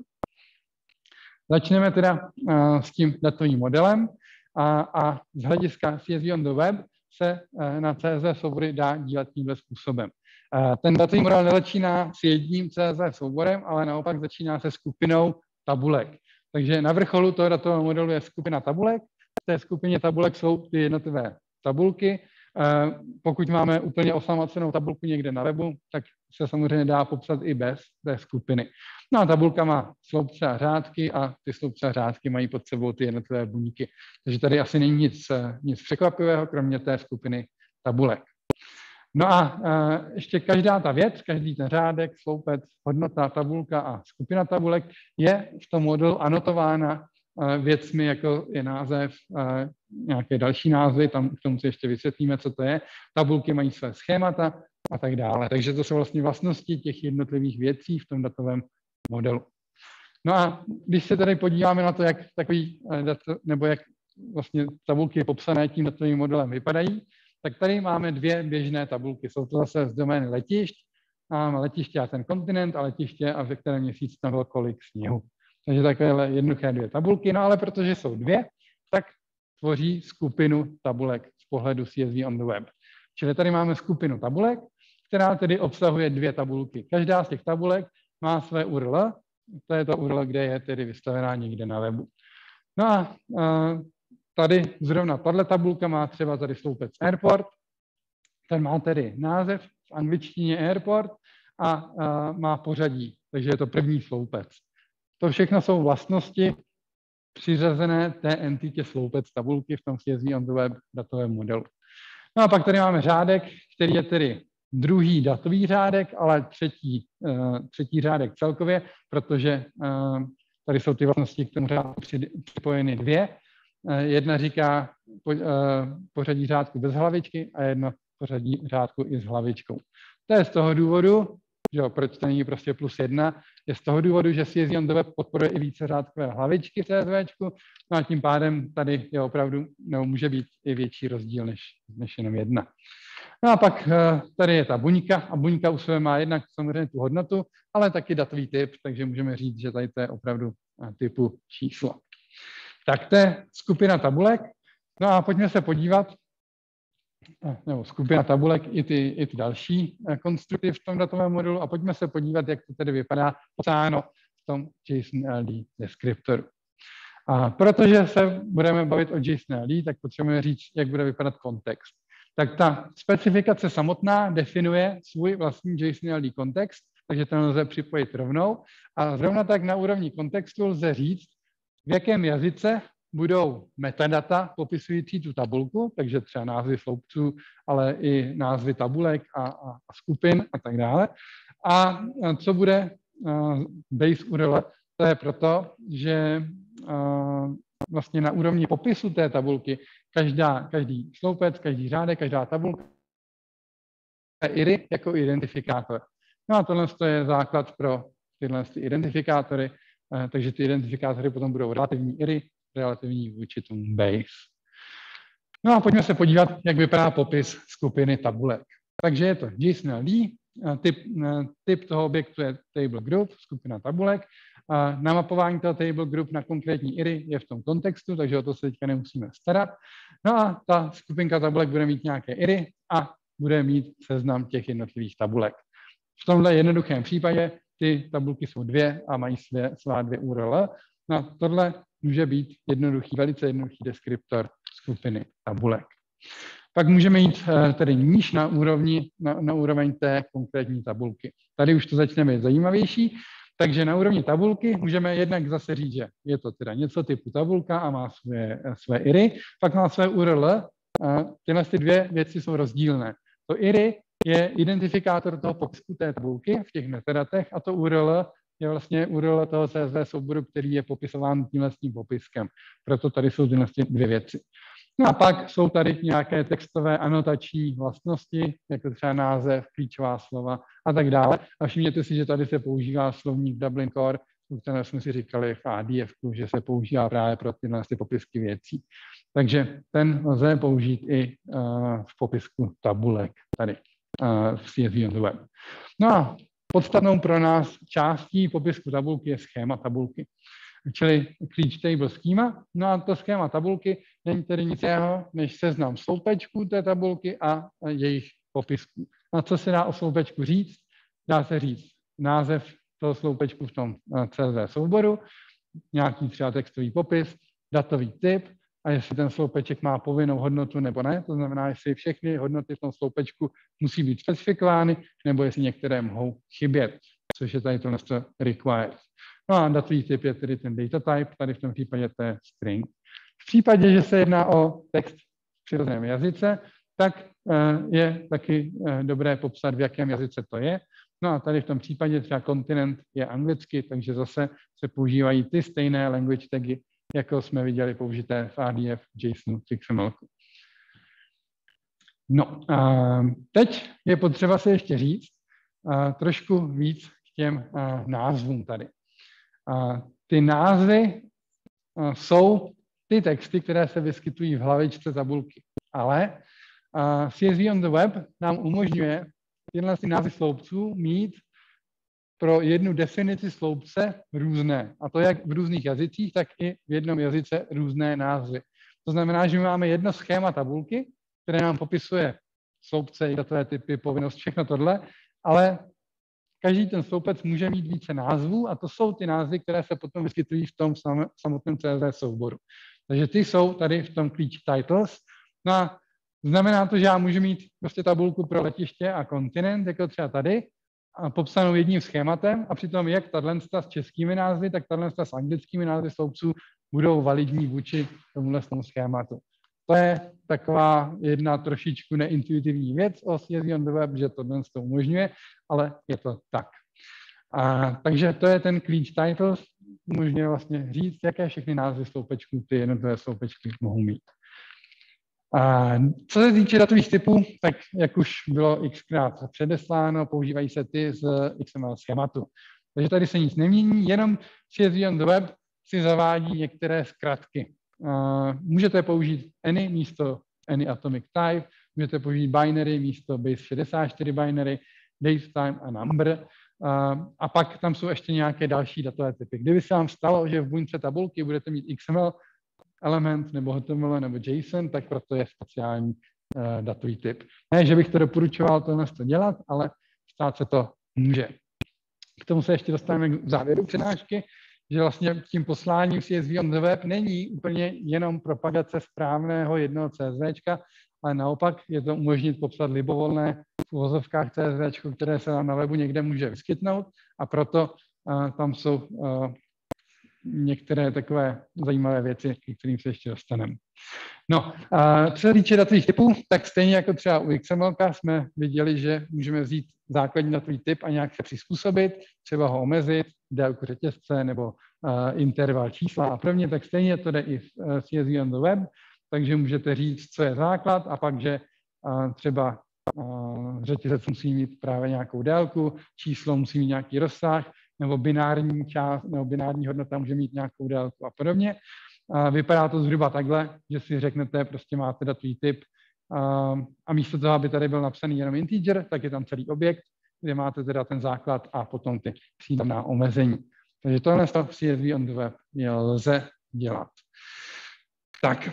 Začneme teda s tím datovým modelem a z hlediska CSV on the web se na CSV soubory dá dívat tímhle způsobem. Ten datový model nezačíná s jedním CSV souborem, ale naopak začíná se skupinou tabulek. Takže na vrcholu toho datového modelu je skupina tabulek. V té skupině tabulek jsou ty jednotlivé tabulky. Pokud máme úplně osamocenou tabulku někde na webu, tak se samozřejmě dá popsat i bez té skupiny. No a tabulka má sloupce a řádky a ty sloupce a řádky mají pod sebou ty jednotlivé buňky. Takže tady asi není nic překvapivého, kromě té skupiny tabulek. No a ještě každá ta věc, každý ten řádek, sloupec, hodnota, tabulka a skupina tabulek je v tom modelu anotována věcmi, jako je název, nějaké další názvy, tam k tomu si ještě vysvětlíme, co to je. Tabulky mají své schémata a tak dále. Takže to jsou vlastně vlastnosti těch jednotlivých věcí v tom datovém modelu. No a když se tady podíváme na to, jak takový nebo jak vlastně tabulky popsané tím datovým modelem vypadají, tak tady máme dvě běžné tabulky. Jsou to zase z domény letišť. Máme letiště a ten kontinent a letiště a ve kterém měsíc tam bylo kolik sněhu. Takže takové jednoduché dvě tabulky, no ale protože jsou dvě, tak tvoří skupinu tabulek z pohledu CSV on the web. Čili tady máme skupinu tabulek, která tedy obsahuje dvě tabulky. Každá z těch tabulek má své URL, to je to URL, kde je tedy vystavená někde na webu. No a tady zrovna tahle tabulka má třeba tady sloupec airport, ten má tedy název v angličtině airport a má pořadí, takže je to první sloupec. To všechno jsou vlastnosti přiřazené té entitě sloupec tabulky v tom CSV on the web datovém modelu. No a pak tady máme řádek, který je tedy druhý datový řádek, ale třetí řádek celkově, protože tady jsou ty vlastnosti k tomu řádku připojeny dvě. jedna říká pořadí řádku bez hlavičky a jedno pořadí řádku i s hlavičkou. To je z toho důvodu, že jo, proč to není prostě +1, je z toho důvodu, že CSV on the web podporuje i více řádkové hlavičky v CSVčku, no a tím pádem tady je opravdu, nebo může být i větší rozdíl než jenom jedna. No a pak tady je ta buňka a buňka u sebe má jednak samozřejmě tu hodnotu, ale taky datový typ, takže můžeme říct, že tady to je opravdu typu číslo. Tak to je skupina tabulek. No a pojďme se podívat, nebo skupina tabulek i ty další konstrukty v tom datovém modulu a pojďme se podívat, jak to tedy vypadá popsáno v tom JSON-LD deskriptoru. A protože se budeme bavit o JSON-LD, tak potřebujeme říct, jak bude vypadat kontext. Tak ta specifikace samotná definuje svůj vlastní JSON-LD kontext, takže ten lze připojit rovnou. A zrovna tak na úrovni kontextu lze říct, v jakém jazyce budou metadata popisující tu tabulku, takže třeba názvy sloupců, ale i názvy tabulek a skupin a tak dále. A co bude base URL? To je proto, že vlastně na úrovni popisu té tabulky každý sloupec, každý řádek, každá tabulka je IRI jako identifikátor. No a tohle je základ pro tyhle identifikátory, takže ty identifikátory potom budou relativní IRI, relativní vůči tomu base. No a pojďme se podívat, jak vypadá popis skupiny tabulek. Takže je to JSON-LD, typ toho objektu je table group, skupina tabulek. Namapování toho table group na konkrétní IRI je v tom kontextu, takže o to se teďka nemusíme starat. No a ta skupinka tabulek bude mít nějaké IRI a bude mít seznam těch jednotlivých tabulek. V tomhle jednoduchém případě ty tabulky jsou dvě a mají svá dvě URL. No a tohle může být velice jednoduchý deskriptor skupiny tabulek. Pak můžeme jít tedy níž na úroveň té konkrétní tabulky. Tady už to začne být zajímavější, takže na úrovni tabulky můžeme jednak zase říct, že je to teda něco typu tabulka a má své IRI, pak má své URL. Tyhle dvě věci jsou rozdílné. To IRI je identifikátor toho popisku té tabulky v těch metadatech a to URL je vlastně URL toho CSV souboru, který je popisován tímhle s tím popiskem. Proto tady jsou tyhle dvě věci. No a pak jsou tady nějaké textové anotační vlastnosti, jako třeba název, klíčová slova a tak dále. A všimněte si, že tady se používá slovník Dublin Core, o kterém jsme si říkali v ADF, že se používá právě pro tyhle popisky věcí. Takže ten lze použít i v popisku tabulek tady v CSV on the web. No a podstatnou pro nás částí popisku tabulky je schéma tabulky, čili klíč table schema. No a to schéma tabulky není tedy nic jiného než seznam sloupečků té tabulky a jejich popisků. A co se dá o sloupečku říct? Dá se říct název toho sloupečku v tom CSV souboru, nějaký třeba textový popis, datový typ a jestli ten sloupeček má povinnou hodnotu nebo ne, to znamená, jestli všechny hodnoty v tom sloupečku musí být specifikovány, nebo jestli některé mohou chybět, což je tady tohle required. No a datový typ je tedy ten data type, tady v tom případě to je string. V případě, že se jedná o text v přirozeném jazyce, tak je taky dobré popsat, v jakém jazyce to je. No a tady v tom případě třeba kontinent je anglicky, takže zase se používají ty stejné language tagy, jako jsme viděli použité v ADF, JSON, XML. No, teď je potřeba se ještě říct trošku víc k těm názvům tady. Ty názvy jsou ty texty, které se vyskytují v hlavičce tabulky, ale CSV on the web nám umožňuje tyhle názvy sloupců mít pro jednu definici sloupce různé. A to jak v různých jazycích, tak i v jednom jazyce různé názvy. To znamená, že my máme jedno schéma tabulky, které nám popisuje sloupce, datové typy, povinnost, všechno tohle, ale každý ten sloupec může mít více názvů a to jsou ty názvy, které se potom vyskytují v tom samotném CSV souboru. Takže ty jsou tady v tom klíči titles. No a znamená to, že já můžu mít prostě tabulku pro letiště a kontinent, jako třeba tady, a popsanou jedním schématem a přitom jak tato s českými názvy, tak tato s anglickými názvy sloupců budou validní vůči tomuhle schématu. To je taková jedna trošičku neintuitivní věc o CSV on the web, že tohle to umožňuje, ale je to tak. Takže to je ten klíč titles. umožňuje vlastně říct, jaké všechny názvy sloupečků ty jednotlivé sloupečky mohou mít. A co se týče datových typů, tak jak už bylo xkrát předesláno, používají se ty z XML schématu. Takže tady se nic nemění, jenom CSV on the web si zavádí některé zkratky. Můžete použít any místo any atomic type, můžete použít binary místo base 64 binary, date, time a number. A pak tam jsou ještě nějaké další datové typy. Kdyby se vám stalo, že v buňce tabulky budete mít XML element nebo HTML nebo JSON, tak proto je speciální datový typ. Ne, že bych to doporučoval tohle dělat, ale stát se to může. K tomu se ještě dostaneme k závěru přednášky, že vlastně tím posláním CSV on the web není úplně jenom propagace správného jednoho CSVčka, ale naopak je to umožnit popsat libovolné v uvozovkách CSVčko, které se vám na webu někde může vyskytnout, a proto tam jsou některé takové zajímavé věci, k kterým se ještě dostaneme. No, co se týče datových typů, tak stejně jako třeba u XML jsme viděli, že můžeme vzít základní datový typ a nějak se přizpůsobit, třeba ho omezit, délku řetězce nebo interval čísla a podobně, tak stejně to jde i v CSV on the web, takže můžete říct, co je základ, a pak, že třeba řetězec musí mít právě nějakou délku, číslo musí mít nějaký rozsah, nebo binární část, nebo binární hodnota může mít nějakou délku a podobně. Vypadá to zhruba takhle, že si řeknete, prostě máte datový typ a místo toho, aby tady byl napsaný jenom integer, tak je tam celý objekt, kde máte teda ten základ a potom ty přídavná omezení. Takže tohle v CSV on the web lze dělat. Tak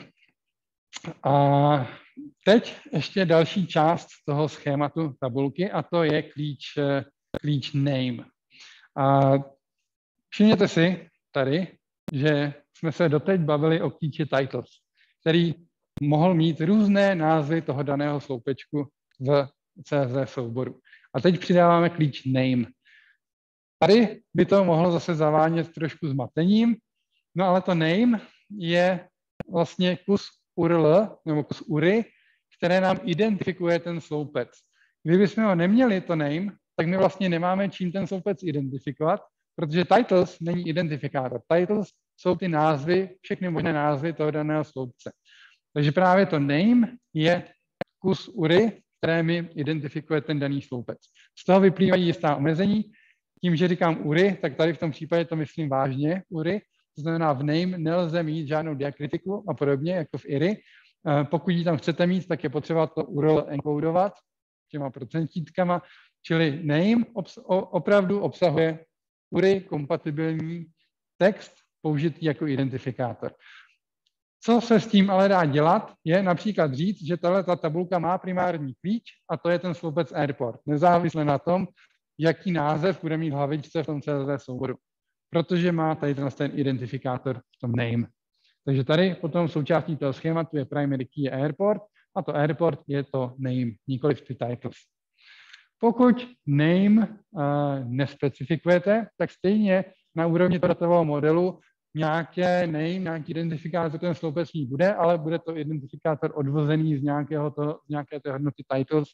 a teď ještě další část toho schématu tabulky, a to je klíč name. A všimněte si tady, že jsme se doteď bavili o klíči titles, který mohl mít různé názvy toho daného sloupečku v CSV souboru. A teď přidáváme klíč name. Tady by to mohlo zase zavánět trošku zmatením, no ale to name je vlastně kus URL nebo kus URI, které nám identifikuje ten sloupec. Kdybychom ho neměli, to name, tak my vlastně nemáme čím ten sloupec identifikovat, protože titles není identifikátor. Titles jsou ty názvy, všechny možné názvy toho daného sloupce. Takže právě to name je kus URI, které mi identifikuje ten daný sloupec. Z toho vyplývají jistá omezení. Tím, že říkám URI, tak tady v tom případě to myslím vážně URI. To znamená, v name nelze mít žádnou diakritiku a podobně, jako v IRI. Pokud ji tam chcete mít, tak je potřeba to URL enkodovat těma procentítkama, čili name opravdu obsahuje URI kompatibilní text použitý jako identifikátor. Co se s tím ale dá dělat, je například říct, že ta tabulka má primární klíč a to je ten sloupec airport, nezávisle na tom, jaký název bude mít hlavičce v tom CSV souboru, protože má tady ten identifikátor v tom name. Takže tady potom součástí toho schématu je primary key airport a to airport je to name, nikoliv ty titles. Pokud name nespecifikujete, tak stejně na úrovni toho datového modelu nějaký identifikátor ten sloupec ní bude, ale bude to identifikátor odvozený z nějaké té hodnoty titles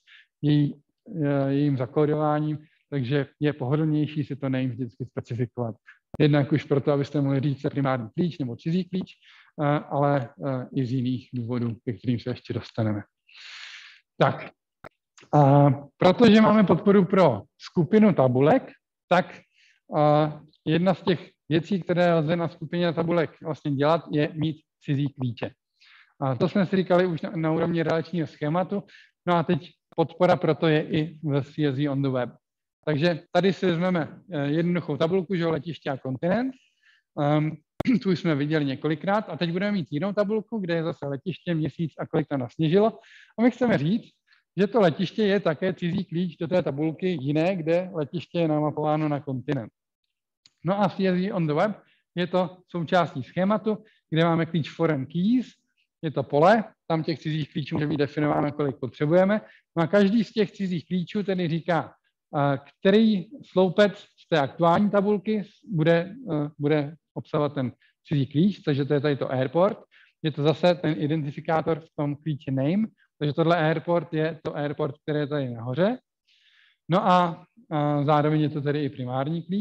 jejím zakódováním, takže je pohodlnější si to name vždycky specifikovat. Jednak už proto, abyste mohli říct primární klíč nebo cizí klíč, ale i z jiných důvodů, ke kterým se ještě dostaneme. Tak, protože máme podporu pro skupinu tabulek, tak jedna z těch věcí, které lze na skupině tabulek vlastně dělat, je mít cizí klíče. A to jsme si říkali už na úrovni relačního schématu, no a teď podpora proto je i v CSV on the web. Takže tady si vezmeme jednoduchou tabulku, že letiště a kontinent. Tu jsme viděli několikrát a teď budeme mít jinou tabulku, kde je zase letiště, měsíc a kolik tam nasněžilo. A my chceme říct, že to letiště je také cizí klíč do té tabulky jiné, kde letiště je namapováno na kontinent. No a v CSV on the web je to součástí schématu, kde máme klíč foreign keys, je to pole, tam těch cizích klíčů může být definováno, kolik potřebujeme. No a každý z těch cizích klíčů tedy říká, který sloupec z té aktuální tabulky bude obsahovat ten cizí klíč, takže to je tady to airport. Je to zase ten identifikátor v tom klíči name, takže tohle airport je to airport, který je tady nahoře. No a zároveň je to tedy i primární klíč.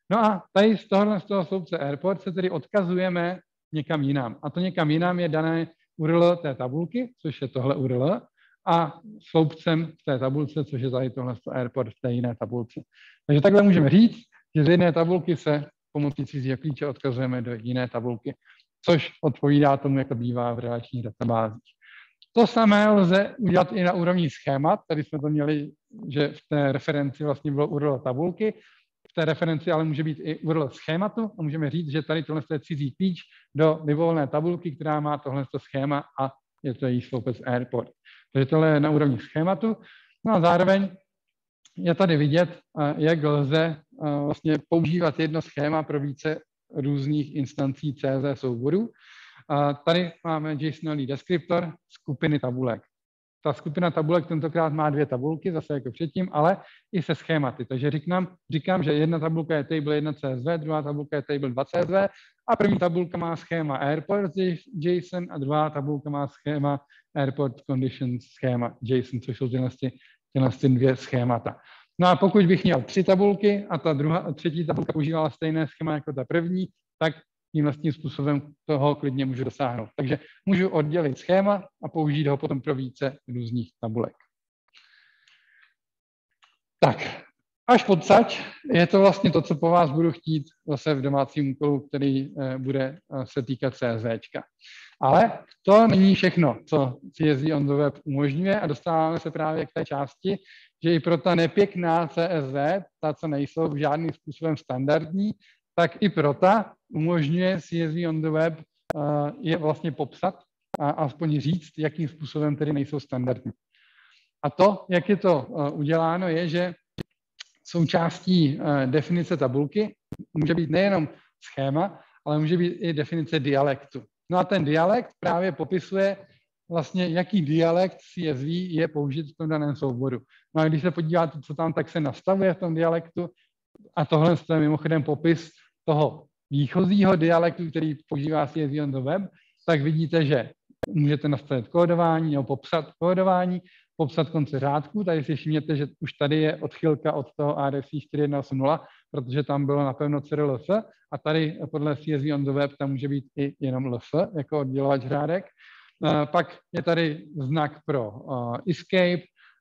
No a tady z toho sloupce airport se tedy odkazujeme někam jinam. A to někam jinam je dané URL té tabulky, což je tohle URL, a sloupcem v té tabulce, což je tady tohle airport v té jiné tabulce. Takže takhle můžeme říct, že z jedné tabulky se pomocí cizího klíče odkazujeme do jiné tabulky, což odpovídá tomu, jak to bývá v relačních databázích. To samé lze udělat i na úrovni schémat. Tady jsme to měli, že v té referenci vlastně bylo URL tabulky, v té referenci ale může být i URL schématu a můžeme říct, že tady tohle je cizí klíč do libovolné tabulky, která má tohle schéma a je to její sloupec airport. Takže tohle je na úrovni schématu. No a zároveň je tady vidět, jak lze vlastně používat jedno schéma pro více různých instancí CSV souborů. Tady máme JSON-ový deskriptor skupiny tabulek. Ta skupina tabulek tentokrát má 2 tabulky, zase jako předtím, ale i se schématy. Takže říkám, že jedna tabulka je table 1 CSV, druhá tabulka je table 2 CSV a první tabulka má schéma airport JSON a druhá tabulka má schéma airport conditions schéma JSON, což jsou tyhle 2 schémata. No a pokud bych měl 3 tabulky a ta třetí tabulka používala stejné schéma jako ta první, tak tímhle způsobem toho klidně můžu dosáhnout. Takže můžu oddělit schéma a použít ho potom pro více různých tabulek. Tak, až podsaď je to vlastně to, co po vás budu chtít zase v domácím úkolu, který bude se týkat CSVčka. Ale to není všechno, co CSV on the web umožňuje a dostáváme se právě k té části, že i pro ta nepěkná CSV, ta, co nejsou žádným způsobem standardní, tak i pro ta umožňuje CSV on the web je vlastně popsat a aspoň říct, jakým způsobem tedy nejsou standardní. A to, jak je to uděláno, je, že součástí definice tabulky může být nejenom schéma, ale může být i definice dialektu. No a ten dialekt právě popisuje vlastně, jaký dialekt CSV je použit v tom daném souboru. No a když se podíváte, co tam tak se nastavuje v tom dialektu, a tohle je mimochodem popis toho výchozího dialektu, který používá CSV on the web, tak vidíte, že můžete nastavit kódování nebo popsat kódování, popsat konce řádku. Tady si všimněte, že už tady je odchylka od toho ADC 4180, protože tam bylo napevno CRLF a tady podle CSV on the web tam může být i jenom LF jako oddělovač řádek. Pak je tady znak pro escape,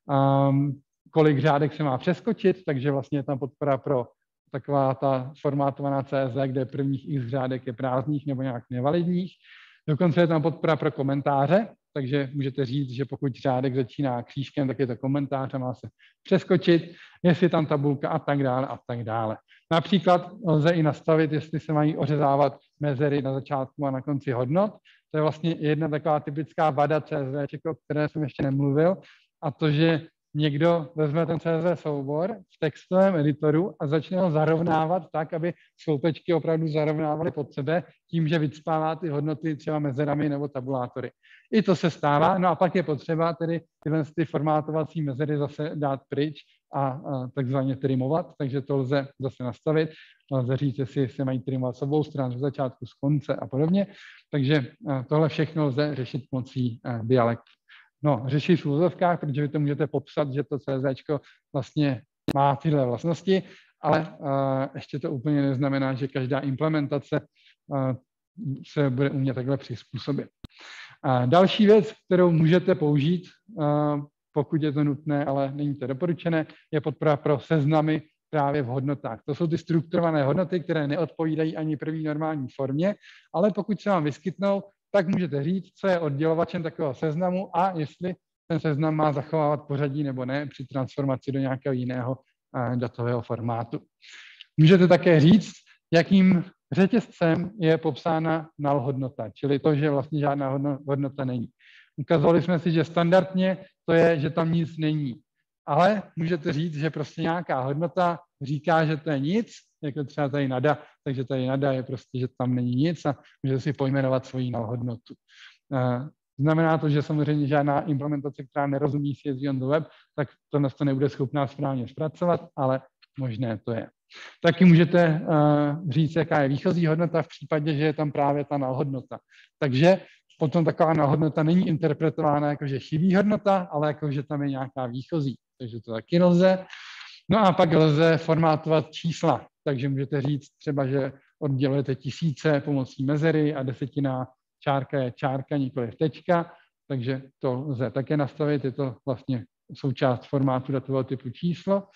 kolik řádek se má přeskočit, takže vlastně je tam podpora pro taková ta formátovaná CSV, kde prvních x řádek je prázdných nebo nějak nevalidních. Dokonce je tam podpora pro komentáře, takže můžete říct, že pokud řádek začíná křížkem, tak je to komentář a má se přeskočit, jestli tam tabulka a tak dále a tak dále. Například lze i nastavit, jestli se mají ořezávat mezery na začátku a na konci hodnot. To je vlastně jedna taková typická vada CSV, o které jsem ještě nemluvil, a to, že někdo vezme ten CSV soubor v textovém editoru a začne ho zarovnávat tak, aby sloupečky opravdu zarovnávaly pod sebe tím, že vycpává ty hodnoty třeba mezerami nebo tabulátory. I to se stává, no a pak je potřeba tedy tyhle ty formátovací mezery zase dát pryč a takzvaně trimovat, takže to lze zase nastavit. Lze říct, jestli se mají trimovat s obou stran, z začátku, z konce a podobně. Takže tohle všechno lze řešit pomocí dialektu. No, řešit v úzovkách, protože vy to můžete popsat, že to CSVčko vlastně má tyhle vlastnosti, ale ještě to úplně neznamená, že každá implementace se bude umět takhle přizpůsobit. Další věc, kterou můžete použít, pokud je to nutné, ale není to doporučené, je podpora pro seznamy právě v hodnotách. To jsou ty strukturované hodnoty, které neodpovídají ani první normální formě, ale pokud se vám vyskytnou, tak můžete říct, co je oddělovačem takového seznamu a jestli ten seznam má zachovávat pořadí nebo ne při transformaci do nějakého jiného datového formátu. Můžete také říct, jakým řetězcem je popsána null hodnota, čili to, že vlastně žádná hodnota není. Ukazovali jsme si, že standardně to je, že tam nic není. Ale můžete říct, že prostě nějaká hodnota říká, že to je nic, jako třeba tady nada, takže tady nada je prostě, že tam není nic a můžete si pojmenovat svoji null hodnotu. Znamená to, že samozřejmě žádná implementace, která nerozumí CSV on the web, tak to nebude schopná správně zpracovat, ale možné to je. Taky můžete říct, jaká je výchozí hodnota v případě, že je tam právě ta null hodnota. Takže potom taková null hodnota není interpretována jako, že chybí hodnota, ale jako, že tam je nějaká výchozí. Takže to taky lze. No a pak lze formátovat čísla. takže můžete říct třeba, že oddělujete tisíce pomocí mezery a desetina čárka je čárka, nikoliv tečka, takže to lze také nastavit, je to vlastně součást formátu datového typu číslo.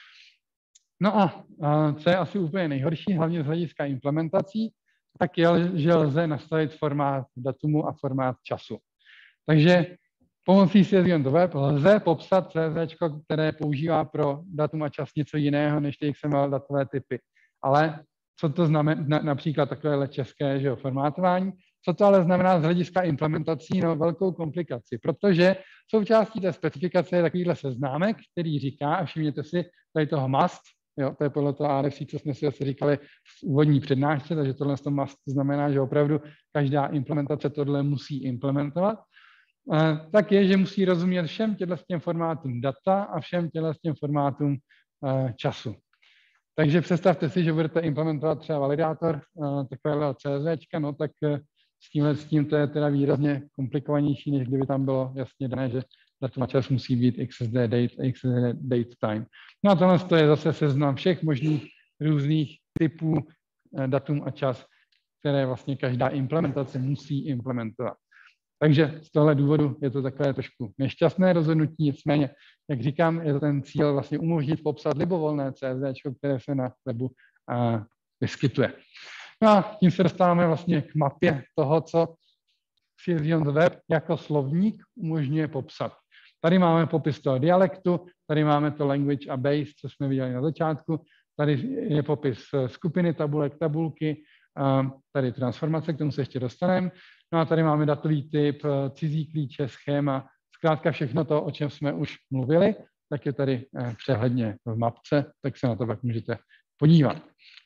No a co je asi úplně nejhorší, hlavně z hlediska implementací, tak je, že lze nastavit formát datumu a formát času. Takže pomocí CSV on the web lze popsat CSV, které používá pro datum a čas něco jiného, než ty XML datové typy. Ale co to znamená, například takovéhle české formátování, co to ale znamená z hlediska implementací, no velkou komplikaci, protože součástí té specifikace je takovýhle seznámek, který říká, a všimněte si tady toho must, jo, to je podle toho RFC, co jsme si asi říkali v úvodní přednášce, takže tohle must znamená, že opravdu každá implementace tohle musí implementovat, tak je, že musí rozumět všem těm formátům data a všem těm formátům času. Takže představte si, že budete implementovat třeba validátor takového CSVčka, no tak s tím to je teda výrazně komplikovanější, než kdyby tam bylo jasně dané, že datum a čas musí být XSD date a XSD date time. No a tohle je zase seznam všech možných různých typů datum a čas, které vlastně každá implementace musí implementovat. Takže z tohle důvodu je to takové trošku nešťastné rozhodnutí, nicméně, jak říkám, je to ten cíl vlastně umožnit popsat libovolné CSV, které se na webu vyskytuje. No a tím se dostáváme vlastně k mapě toho, co CSV on the web jako slovník umožňuje popsat. Tady máme popis toho dialektu, tady máme to language a base, co jsme viděli na začátku, tady je popis skupiny tabulek, tabulky, tady transformace, k tomu se ještě dostaneme. No a tady máme datový typ, cizí klíče, schéma, zkrátka všechno to, o čem jsme už mluvili, tak je tady přehledně v mapce, tak se na to pak můžete podívat.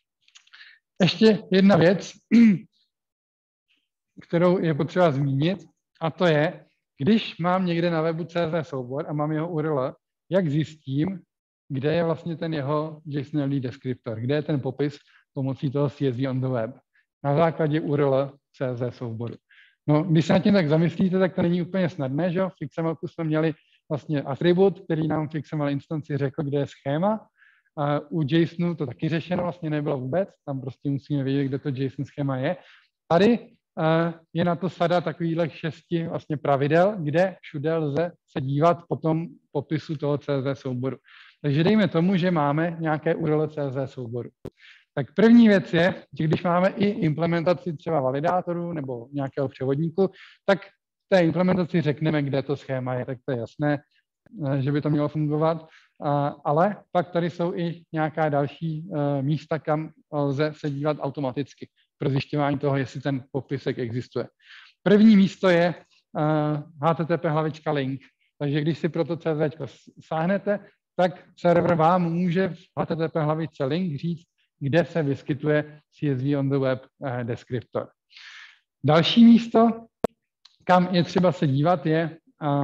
Ještě jedna věc, kterou je potřeba zmínit, a to je, když mám někde na webu CSV soubor a mám jeho URL, jak zjistím, kde je vlastně ten jeho JSON deskriptor, kde je ten popis pomocí toho CSV on the web na základě URL CSV souboru. No, když se na tím tak zamyslíte, tak to není úplně snadné, že jo? V XMLku jsme měli vlastně atribut, který nám v XML instanci řekl, kde je schéma. A u JSONu to taky řešeno vlastně nebylo vůbec, tam prostě musíme vědět, kde to JSON schéma je. Tady je na to sada takovýchhle 6 vlastně pravidel, kde všude lze se dívat po tom popisu toho CSV souboru. Takže dejme tomu, že máme nějaké URL CSV souboru. Tak první věc je, že když máme i implementaci třeba validátoru nebo nějakého převodníku, tak v té implementaci řekneme, kde to schéma je, tak to je jasné, že by to mělo fungovat. Ale pak tady jsou i nějaká další místa, kam lze se dívat automaticky pro zjišťování toho, jestli ten popisek existuje. První místo je HTTP hlavička link. Takže když si pro to CSV sáhnete, tak server vám může v HTTP hlavičce link říct, kde se vyskytuje CSV on the web deskriptor. Další místo, kam je třeba se dívat, je,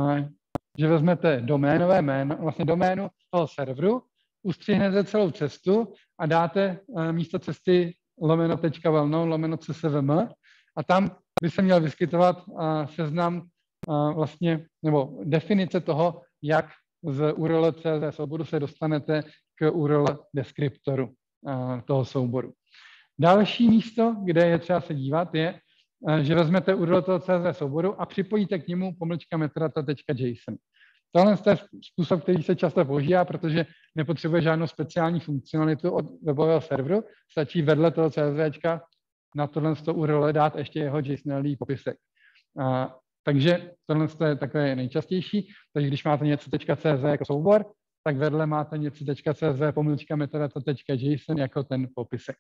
že vezmete doménové jméno, vlastně doménu toho serveru, ustřihnete celou cestu a dáte místo cesty _well_known/csvm a tam by se měl vyskytovat seznam vlastně, nebo definice toho, jak z URL CSV souboru se dostanete k URL deskriptoru toho souboru. Další místo, kde je třeba se dívat, je, že vezmete URL toho CSV souboru a připojíte k němu _metadata.json. Tohle je způsob, který se často používá, protože nepotřebuje žádnou speciální funkcionalitu od webového serveru, stačí vedle toho CSVčka na tohle URL dát ještě jeho JSON popisek. Takže tohle je takové nejčastější, takže když máte něco.cz jako soubor, tak vedle máte něco.cz _metadata.json jako ten popisek.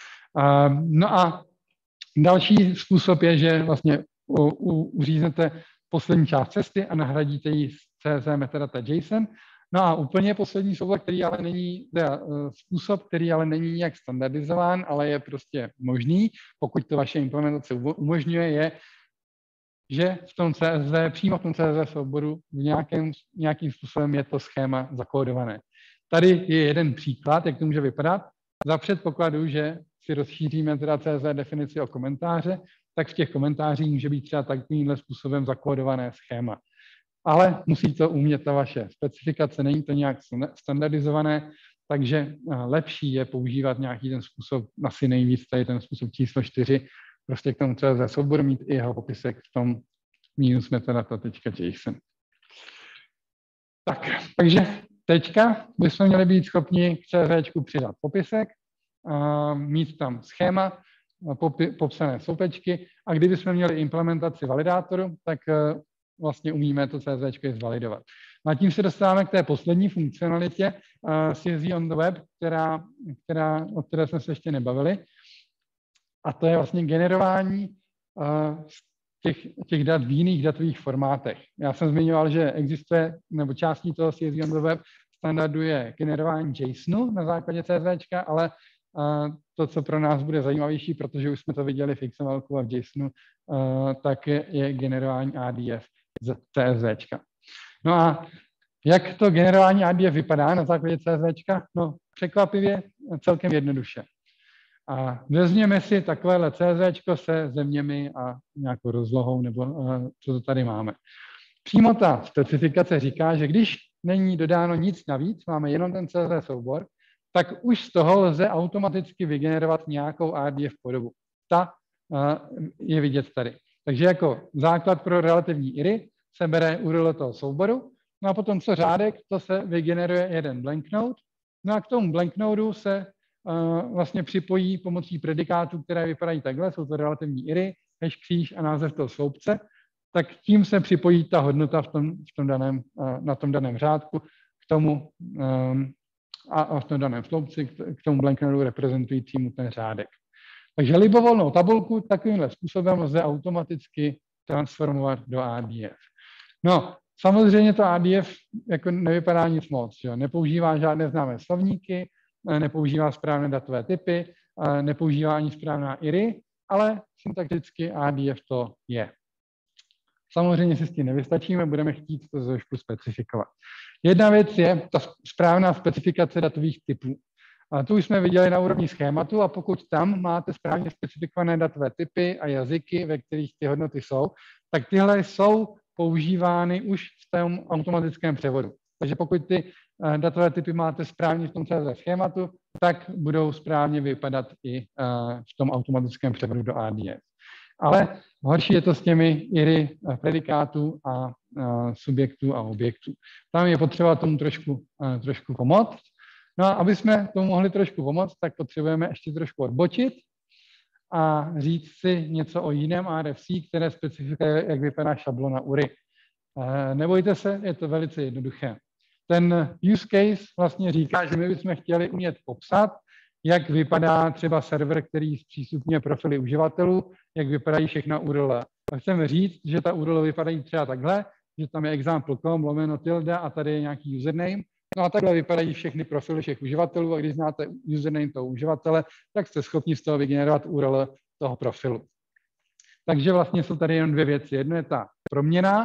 No a další způsob je, že vlastně uříznete poslední část cesty a nahradíte ji s CSV metadata.json. No a úplně poslední soubor, který ale není, způsob, který ale není nějak standardizován, ale je prostě možný, pokud to vaše implementace umožňuje, je, že v tom CSV, přímo v tom CSV souboru nějakým způsobem je to schéma zakódované. Tady je jeden příklad, jak to může vypadat. Za předpokladu, že si rozšíříme teda CSV definici o komentáře, tak v těch komentářích může být třeba takovýmhle způsobem zakódované schéma. Ale musí to umět ta vaše specifikace, není to nějak standardizované, takže lepší je používat nějaký ten způsob, asi nejvíc tady ten způsob číslo 4, prostě k tomu CSV souboru mít i jeho popisek v tom minus metadata.json. Tak, takže teďka bychom měli být schopni k CSVčku přidat popisek, mít tam schéma, popsané sloupečky a kdybychom měli implementaci validátoru, tak vlastně umíme to CSVčko i zvalidovat. A tím se dostáváme k té poslední funkcionalitě CSV on the web, o které jsme se ještě nebavili. A to je vlastně generování těch dat v jiných datových formátech. Já jsem zmiňoval, že existuje, nebo částí toho CSV on the web standardu je generování JSONu na základě CSVčka, ale to, co pro nás bude zajímavější, protože už jsme to viděli v XML a v JSONu, tak je generování ADF z CSVčka. No a jak to generování ADF vypadá na základě CSVčka? No, překvapivě celkem jednoduše. A vezměme si takovéhle CSVčko se zeměmi a nějakou rozlohou, nebo co to tady máme. Přímo ta specifikace říká, že když není dodáno nic navíc, máme jenom ten CSV soubor, tak už z toho lze automaticky vygenerovat nějakou ADF podobu. Ta je vidět tady. Takže jako základ pro relativní IRI se bere URL toho souboru, no a potom co řádek, to se vygeneruje jeden blank node, no a k tomu blank nodu se vlastně připojí pomocí predikátů, které vypadají takhle, jsou to relativní IRI, hash kříž a název toho sloupce, tak tím se připojí ta hodnota na tom daném řádku k tomu a v tom daném sloupci k tomu blank nodu reprezentujícímu ten řádek. Takže libovolnou tabulku takovýmhle způsobem lze automaticky transformovat do ADF. No, samozřejmě to ADF jako nevypadá nic moc, jo? Nepoužívá žádné známé slovníky, nepoužívá správné datové typy, nepoužívá ani správná IRI, ale syntakticky ADF to je. Samozřejmě si s tím nevystačíme, budeme chtít to trošku specifikovat. Jedna věc je ta správná specifikace datových typů. A tu už jsme viděli na úrovni schématu a pokud tam máte správně specifikované datové typy a jazyky, ve kterých ty hodnoty jsou, tak tyhle jsou používány už v tom automatickém převodu. Takže pokud ty datové typy máte správně v tom CSV schématu, tak budou správně vypadat i v tom automatickém převodu do ADF. Ale horší je to s těmi IRI predikátů a subjektů a objektů. Tam je potřeba tomu trošku pomoct. No a aby jsme tomu mohli trošku pomoct, tak potřebujeme ještě trošku odbočit a říct si něco o jiném RFC, které specifikuje, jak vypadá šablona URI. Nebojte se, je to velice jednoduché. Ten use case vlastně říká, že my bychom chtěli umět popsat, jak vypadá třeba server, který zpřístupňuje profily uživatelů, jak vypadají všechna URL. A chceme říct, že ta URL vypadají třeba takhle, že tam je example.com/tilde a tady je nějaký username. No a takhle vypadají všechny profily všech uživatelů a když znáte username toho uživatele, tak jste schopni z toho vygenerovat URL toho profilu. Takže vlastně jsou tady jenom dvě věci. Jedno je ta proměnná,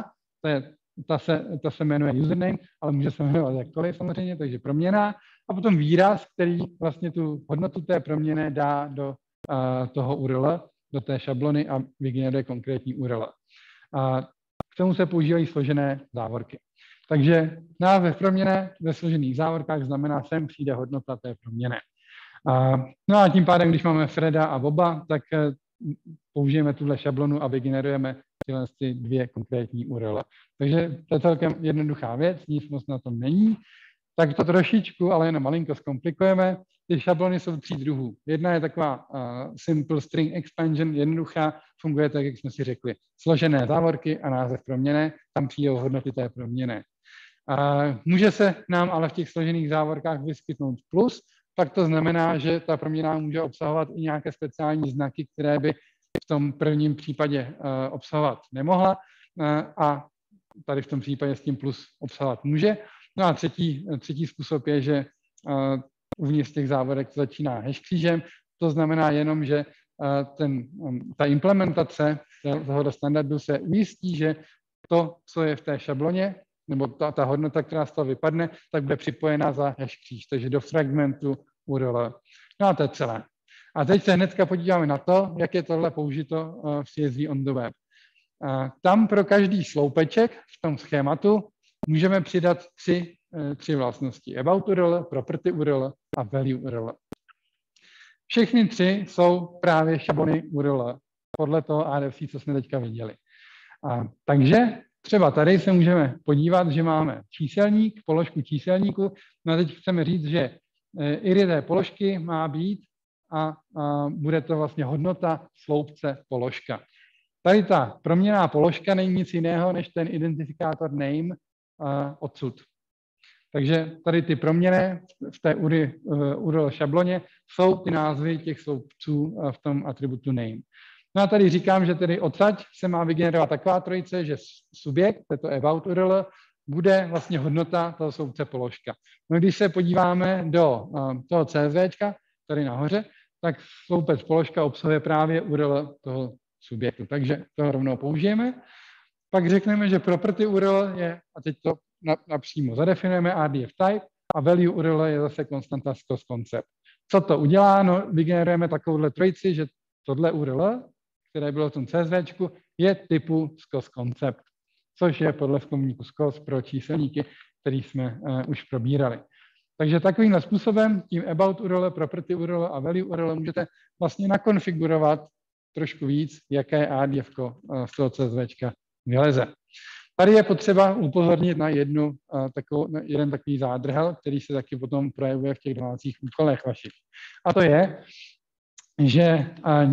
ta se jmenuje username, ale může se jmenovat jakkoliv samozřejmě, takže proměnná. A potom výraz, který vlastně tu hodnotu té proměnné dá do toho URL, do té šablony a vygeneruje konkrétní URL. A k tomu se používají složené závorky. Takže název proměnné ve složených závorkách znamená, sem přijde hodnota té proměnné. No a tím pádem, když máme Freda a Boba, tak použijeme tuhle šablonu a vygenerujeme tyhle dvě konkrétní URL. Takže to je celkem jednoduchá věc, nic moc na tom není. Tak to trošičku, ale jenom malinko zkomplikujeme. Ty šablony jsou 3 druhů. Jedna je taková simple string expansion, jednoduchá, funguje tak, jak jsme si řekli. Složené závorky a název proměnné, tam přijdou hodnoty té proměnné. Může se nám ale v těch složených závorkách vyskytnout plus, tak to znamená, že ta proměnná může obsahovat i nějaké speciální znaky, které by v tom prvním případě obsahovat nemohla a tady v tom případě s tím plus obsahovat může. No a třetí způsob je, že uvnitř těch závorek to začíná hash křížem. To znamená jenom, že ta implementace tohoto standardu se ujistí, že to, co je v té šabloně, nebo ta hodnota, která z toho vypadne, tak bude připojena za hash kříž, takže do fragmentu URL. No a to je celé. A teď se hnedka podíváme na to, jak je tohle použito v CSV on the web. Tam pro každý sloupeček v tom schématu můžeme přidat 3 tři vlastnosti. About URL, Property URL a Value URL. Všechny tři jsou právě šablony URL, podle toho ADFC, co jsme teďka viděli. Takže třeba tady se můžeme podívat, že máme číselník, položku číselníku. No a teď chceme říct, že IRI té položky má být a bude to vlastně hodnota sloupce položka. Tady ta proměnná položka není nic jiného, než ten identifikátor name odsud. Takže tady ty proměny v té URL šabloně jsou ty názvy těch sloupců v tom atributu name. No a tady říkám, že tedy odsaď se má vygenerovat taková trojice, že subjekt, to je to about URL, bude vlastně hodnota toho sloupce položka. No když se podíváme do toho CSVčka, tady nahoře, tak sloupec položka obsahuje právě URL toho subjektu. Takže to rovnou použijeme. Pak řekneme, že property URL je, a teď to napřímo zadefinujeme RDF type a value URL je zase konstanta scos concept. Co to udělá? No, vygenerujeme takovouhle trojici, že tohle URL, které bylo v tom CSVčku, je typu scos concept, což je podle slovníku scos pro číselníky, který jsme už probírali. Takže takovýmhle způsobem tím about URL, property URL a value URL můžete vlastně nakonfigurovat trošku víc, jaké ADF z toho CSVčka vyleze. Tady je potřeba upozornit na jeden takový zádrhel, který se taky potom projevuje v těch domácích úkolech vašich. A to je, že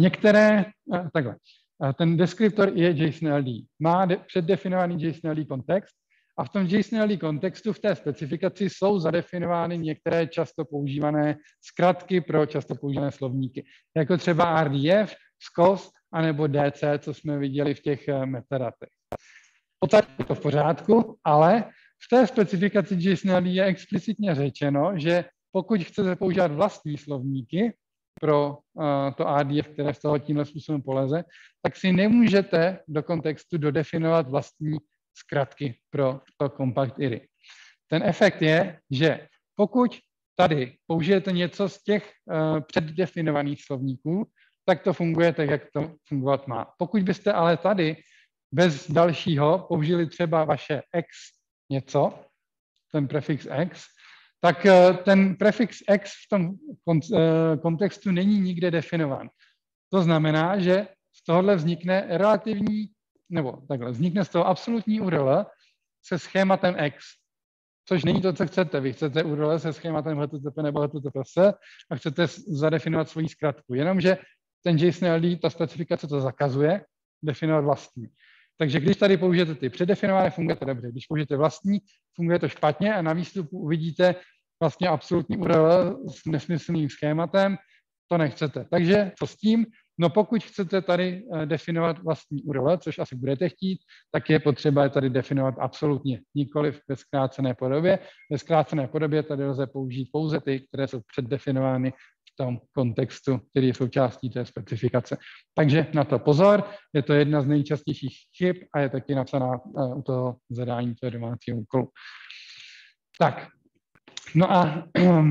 ten deskriptor je JSON-LD. Má předdefinovaný JSON-LD kontext a v tom JSON-LD kontextu v té specifikaci jsou zadefinovány některé často používané zkratky pro často používané slovníky, jako třeba RDF, SCOS anebo DC, co jsme viděli v těch metadatech. V podstatě je to v pořádku, ale v té specifikaci JSON-LD je explicitně řečeno, že pokud chcete používat vlastní slovníky pro to RDF, které z toho tímhle způsobem poleze, tak si nemůžete do kontextu dodefinovat vlastní zkratky pro to compact IRI. Ten efekt je, že pokud tady použijete něco z těch předdefinovaných slovníků, tak to funguje tak, jak to fungovat má. Pokud byste ale tady bez dalšího použili třeba vaše x něco, ten prefix x, tak ten prefix x v tom kontextu není nikde definován. To znamená, že z tohohle vznikne vznikne z toho absolutní URL se schématem x, což není to, co chcete. Vy chcete URL se schématem HTTP nebo HTTPS a chcete zadefinovat svoji zkratku. Jenomže ten JSON-LD, ta specifikace to zakazuje definovat vlastní. Takže když tady použijete ty předdefinované, funguje to dobře. Když použijete vlastní, funguje to špatně a na výstupu uvidíte vlastně absolutní URL s nesmyslným schématem, to nechcete. Takže co s tím? No pokud chcete tady definovat vlastní URL, což asi budete chtít, tak je potřeba je tady definovat absolutně, nikoliv ve zkrácené podobě. Ve zkrácené podobě tady lze použít pouze ty, které jsou předdefinovány v tom kontextu, který je součástí té specifikace. Takže na to pozor, je to jedna z nejčastějších chyb a je taky napsaná u toho zadání toho domácího úkolu. Tak, no a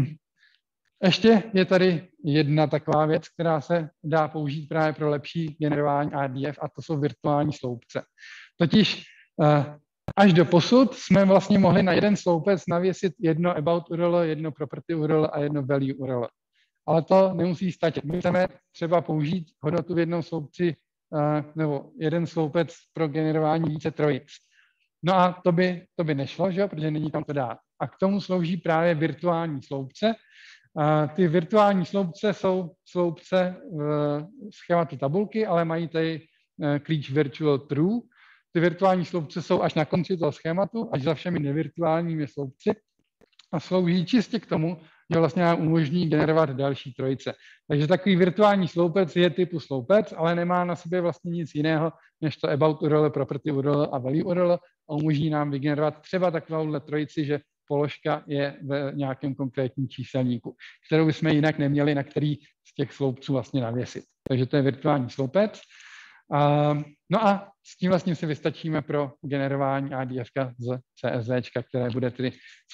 ještě je tady jedna taková věc, která se dá použít právě pro lepší generování RDF, a to jsou virtuální sloupce. Totiž až do posud jsme vlastně mohli na jeden sloupec navěsit jedno about URL, jedno property URL a jedno value URL. Ale to nemusí stačit. My chceme třeba použít hodnotu v jednom sloupci nebo jeden sloupec pro generování více trojic. No a to by nešlo, že? Protože není tam to dát. A k tomu slouží právě virtuální sloupce. Ty virtuální sloupce jsou sloupce v schématu tabulky, ale mají tady klíč virtual true. Ty virtuální sloupce jsou až na konci toho schématu, až za všemi nevirtuálními sloupci a slouží čistě k tomu, že vlastně nám umožní generovat další trojice. Takže takový virtuální sloupec je typu sloupec, ale nemá na sobě vlastně nic jiného, než to about URL, property URL a value URL a umožní nám vygenerovat třeba takovouhle trojici, že položka je v nějakém konkrétním číselníku, kterou bychom jinak neměli na který z těch sloupců vlastně navěsit. Takže to je virtuální sloupec. No a s tím vlastně si vystačíme pro generování ADF z CSV, které bude tedy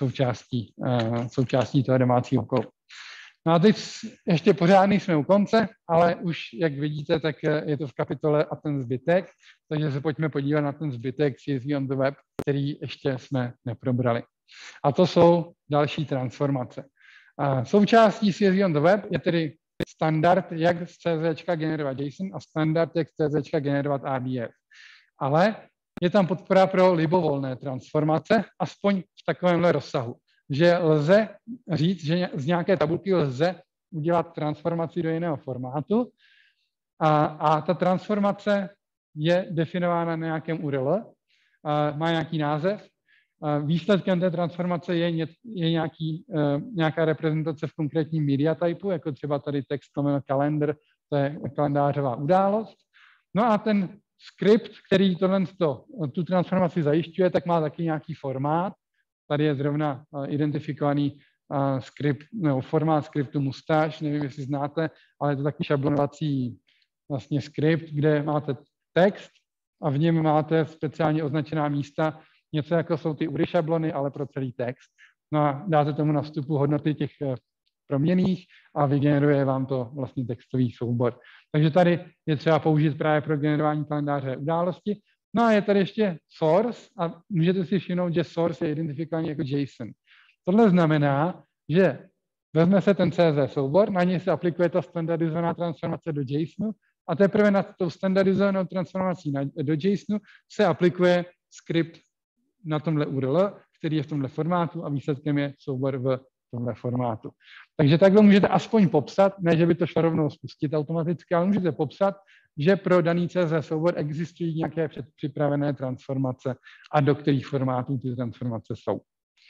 součástí toho domácího úkolu. No a teď ještě pořád nejsme u konce, ale už, jak vidíte, tak je to v kapitole a ten zbytek, takže se pojďme podívat na ten zbytek CSV on the web, který ještě jsme neprobrali. A to jsou další transformace. Součástí CSV on the web je tedy standard, jak z CSV generovat JSON a standard, jak z CSV generovat RDF. Ale je tam podpora pro libovolné transformace, aspoň v takovémhle rozsahu, že lze říct, že z nějaké tabulky lze udělat transformaci do jiného formátu a ta transformace je definována na nějakém URL, má nějaký název. Výsledkem té transformace je nějaká reprezentace v konkrétním media typu, jako třeba tady text kalendar, to je kalendářová událost. No a ten skript, který tu transformaci zajišťuje, tak má taky nějaký formát. Tady je zrovna identifikovaný skript, nebo formát skriptu Mustache, nevím, jestli znáte, ale je to takový šablonovací vlastně skript, kde máte text a v něm máte speciálně označená místa, něco jako jsou ty URI šablony, ale pro celý text. No a dáte tomu na vstupu hodnoty těch proměnných a vygeneruje vám to vlastně textový soubor. Takže tady je třeba použít právě pro generování kalendáře události. No a je tady ještě source a můžete si všimnout, že source je identifikovaný jako JSON. Tohle znamená, že vezme se ten CSV soubor, na něj se aplikuje ta standardizovaná transformace do JSONu a teprve na tou standardizovanou transformací do JSONu se aplikuje skript na tomhle URL, který je v tomhle formátu a výsledkem je soubor v tomhle formátu. Takže takhle můžete aspoň popsat, ne, že by to šlo rovnou spustit automaticky, ale můžete popsat, že pro daný CSV soubor existují nějaké předpřipravené transformace a do kterých formátů ty transformace jsou.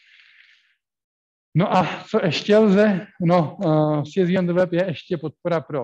No a co ještě lze? No, CSV on the web je ještě podpora pro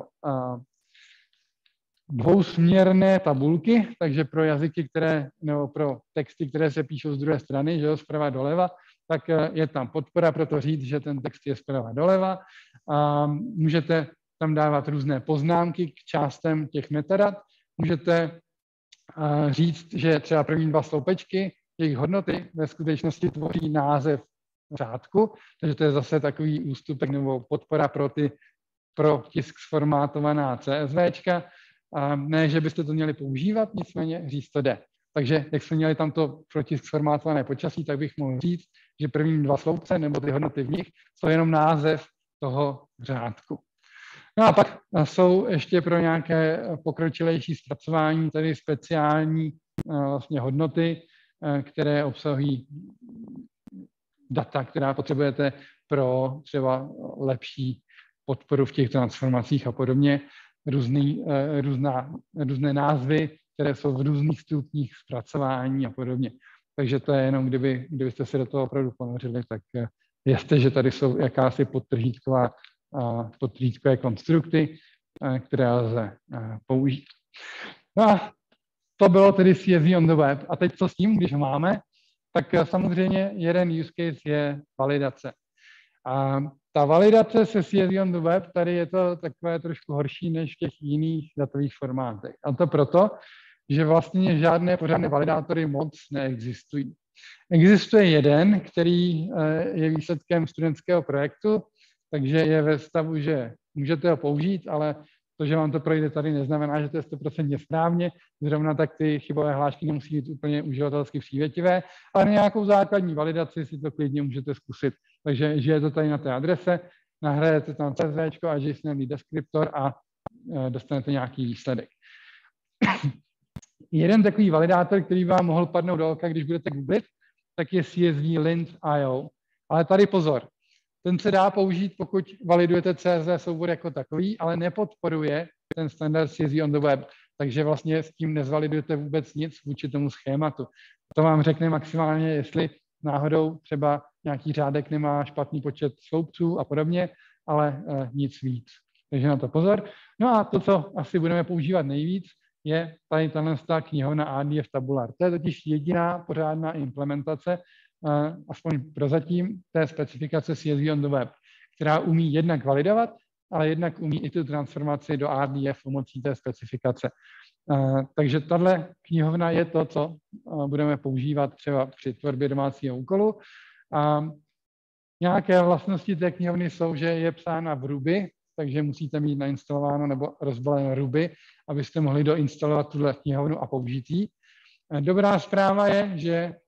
dvousměrné tabulky, takže pro jazyky, nebo pro texty, které se píšou z druhé strany, že jo, zprava doleva, tak je tam podpora pro to říct, že ten text je zprava doleva. Můžete tam dávat různé poznámky k částem těch metadat. Můžete říct, že třeba první dva sloupečky, jejich hodnoty ve skutečnosti tvoří název řádku, takže to je zase takový ústupek nebo podpora pro tisk sformátovaná CSVčka. Ne, že byste to měli používat, nicméně říct to jde. Takže jak jsme měli tamto protisk sformátované počasí, tak bych mohl říct, že první dva sloupce nebo ty hodnoty v nich jsou jenom název toho řádku. No a pak jsou ještě pro nějaké pokročilejší zpracování tady speciální vlastně hodnoty, které obsahují data, která potřebujete pro třeba lepší podporu v těch transformacích a podobně. Různé názvy, které jsou v různých stupních zpracování a podobně. Takže to je jenom, kdybyste se do toho opravdu ponořili, tak vězte, že tady jsou jakási podtržítkové konstrukty, které lze použít. No a to bylo tedy CSV on the web. A teď co s tím, když ho máme? Tak samozřejmě jeden use case je validace. A ta validace se CSV on the web, tady je to takové trošku horší než v těch jiných datových formátech. A to proto, že vlastně žádné pořádné validátory moc neexistují. Existuje jeden, který je výsledkem studentského projektu, takže je ve stavu, že můžete ho použít, ale to, že vám to projde tady, neznamená, že to je 100% správně. Zrovna tak ty chybové hlášky nemusí být úplně uživatelsky přívětivé, ale nějakou základní validaci si to klidně můžete zkusit. Takže je to tady na té adrese, nahrajete tam CSV a JSON deskriptor a dostanete nějaký výsledek. Jeden takový validátor, který vám mohl padnout do oka, když budete googlit, tak je CSV lint.io. Ale tady pozor, ten se dá použít, pokud validujete CSV soubor jako takový, ale nepodporuje ten standard CSV on the web. Takže vlastně s tím nezvalidujete vůbec nic vůči tomu schématu. To vám řekne maximálně, jestli náhodou třeba nějaký řádek nemá špatný počet sloupců a podobně, ale nic víc. Takže na to pozor. No a to, co asi budeme používat nejvíc, je tady ta knihovna RDF Tabular. To je totiž jediná pořádná implementace, aspoň prozatím, té specifikace CSV on the web, která umí jednak validovat, ale jednak umí i tu transformaci do RDF pomocí té specifikace. Takže tahle knihovna je to, co budeme používat třeba při tvorbě domácího úkolu. Nějaké vlastnosti té knihovny jsou, že je psána v Ruby, takže musíte mít nainstalováno nebo rozbaleno Ruby, abyste mohli doinstalovat tuhle knihovnu a použít ji. Dobrá zpráva je, že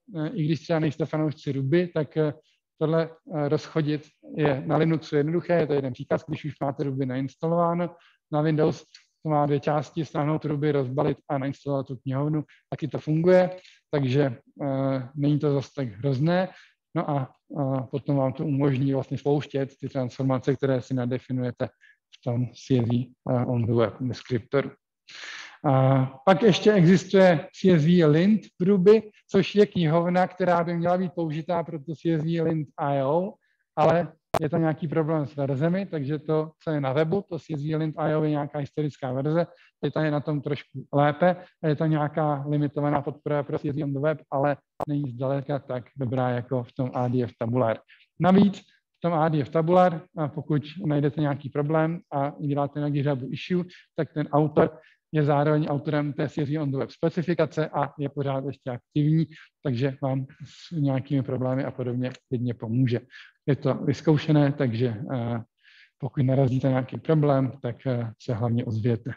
i když třeba nejste fanoušci Ruby, tak tohle rozchodit je na Linuxu jednoduché, je to jeden příkaz, když už máte Ruby nainstalováno. Na Windows to má 2 části, stáhnout Ruby, rozbalit a nainstalovat tu knihovnu, taky to funguje, takže není to zase tak hrozné. No a potom vám to umožní vlastně spouštět ty transformace, které si nadefinujete v tom CSV on the web descriptoru. Pak ještě existuje CSV lint v Ruby, což je knihovna, která by měla být použitá pro to CSV lint IO, ale je to nějaký problém s verzemi, takže to, co je na webu, to CSV lint IO je nějaká historická verze, to je na tom trošku lépe, a je to nějaká limitovaná podpora pro CSV on the web, ale není zdaleka tak dobrá jako v tom ADF Tabular. Navíc v tom ADF Tabular, pokud najdete nějaký problém a uděláte na GitHubu issue, tak ten autor je zároveň autorem té CSV on the web specifikace a je pořád ještě aktivní, takže vám s nějakými problémy a podobně klidně pomůže. Je to vyzkoušené, takže pokud narazíte nějaký problém, tak se hlavně ozvěte.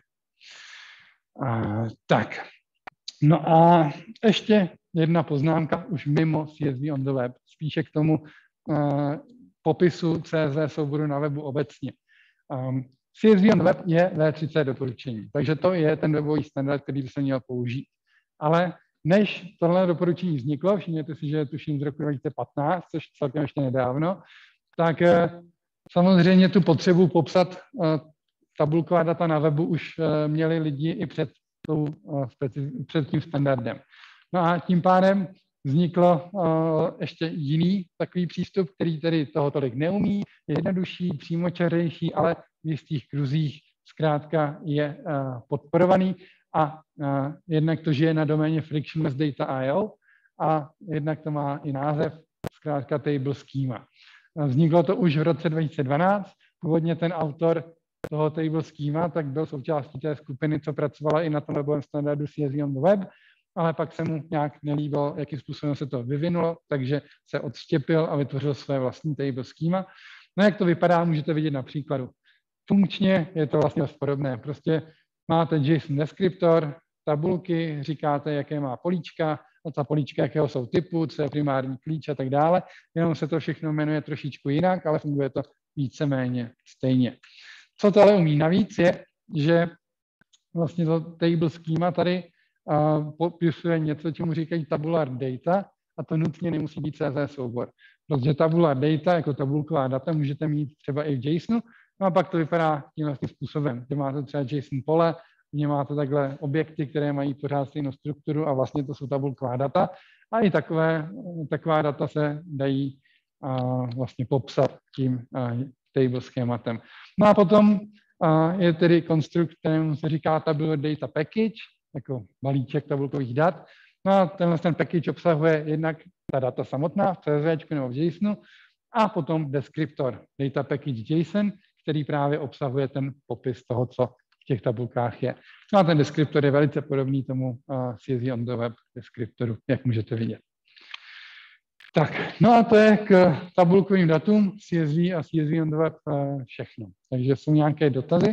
Tak, no a ještě jedna poznámka už mimo CSV on the web, spíše k tomu popisu CSV souboru na webu obecně. CSV on the web je V30 doporučení, takže to je ten webový standard, který by se měl použít. Ale než tohle doporučení vzniklo, všimněte si, že je tuším z roku 2015, což celkem ještě nedávno, tak samozřejmě tu potřebu popsat tabulková data na webu už měli lidi i před tím standardem. No a tím pádem vzniklo ještě jiný takový přístup, který tedy toho tolik neumí, je jednodušší, přímočařejší, ale v jistých kruzích zkrátka je podporovaný a jednak to žije na doméně frictionless data.io a jednak to má i název zkrátka table schema. Vzniklo to už v roce 2012, původně ten autor toho table schema tak byl součástí té skupiny, co pracovala i na tom webovém standardu CSV on the web, ale pak se mu nějak nelíbilo, jakým způsobem se to vyvinulo, takže se odštěpil a vytvořil své vlastní table schema. No jak to vypadá, můžete vidět na příkladu. Funkčně je to vlastně podobné. Prostě máte JSON deskriptor, tabulky, říkáte, jaké má políčka, a ta políčka, jakého jsou typu, co je primární klíč a tak dále. Jenom se to všechno jmenuje trošičku jinak, ale funguje to víceméně stejně. Co to ale umí navíc je, že vlastně to table schema tady popisuje něco, čemu říkají tabular data, a to nutně nemusí být CSV soubor. Protože tabular data, jako tabulková data, můžete mít třeba i v JSONu, no a pak to vypadá tímhle způsobem, že máte třeba JSON pole, kde máte takhle objekty, které mají pořád stejnou strukturu a vlastně to jsou tabulková data. A i taková data se dají vlastně popsat tím table schématem. No a potom je tedy konstrukt, kterému se říká tabular data package, jako balíček tabulkových dat. No a ten package obsahuje jednak ta data samotná v CSV nebo v JSONu a potom deskriptor data package JSON, který právě obsahuje ten popis toho, co v těch tabulkách je. No a ten deskriptor je velice podobný tomu CSV on the web deskriptoru, jak můžete vidět. Tak, no a to je k tabulkovým datům CSV a CSV on the web všechno. Takže jsou nějaké dotazy?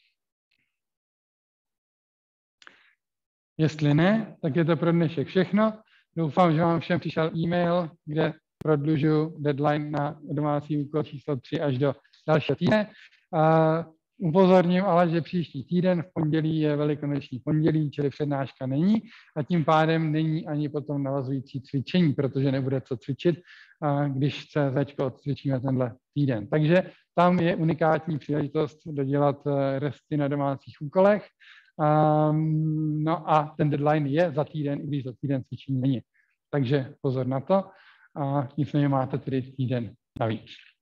Jestli ne, tak je to pro dnešek všechno. Doufám, že vám všem přišel e-mail, kde prodlužuji deadline na domácí úkol číslo 3 až do dalšího týdne. Upozorním ale, že příští týden v pondělí je velikonoční pondělí, čili přednáška není a tím pádem není ani potom navazující cvičení, protože nebude co cvičit, když CZ odcvičíme tenhle týden. Takže tam je unikátní příležitost dodělat resty na domácích úkolech. No a ten deadline je za týden, i když za týden cvičení není. Takže pozor na to. Nicméně máte tedy týden navíc.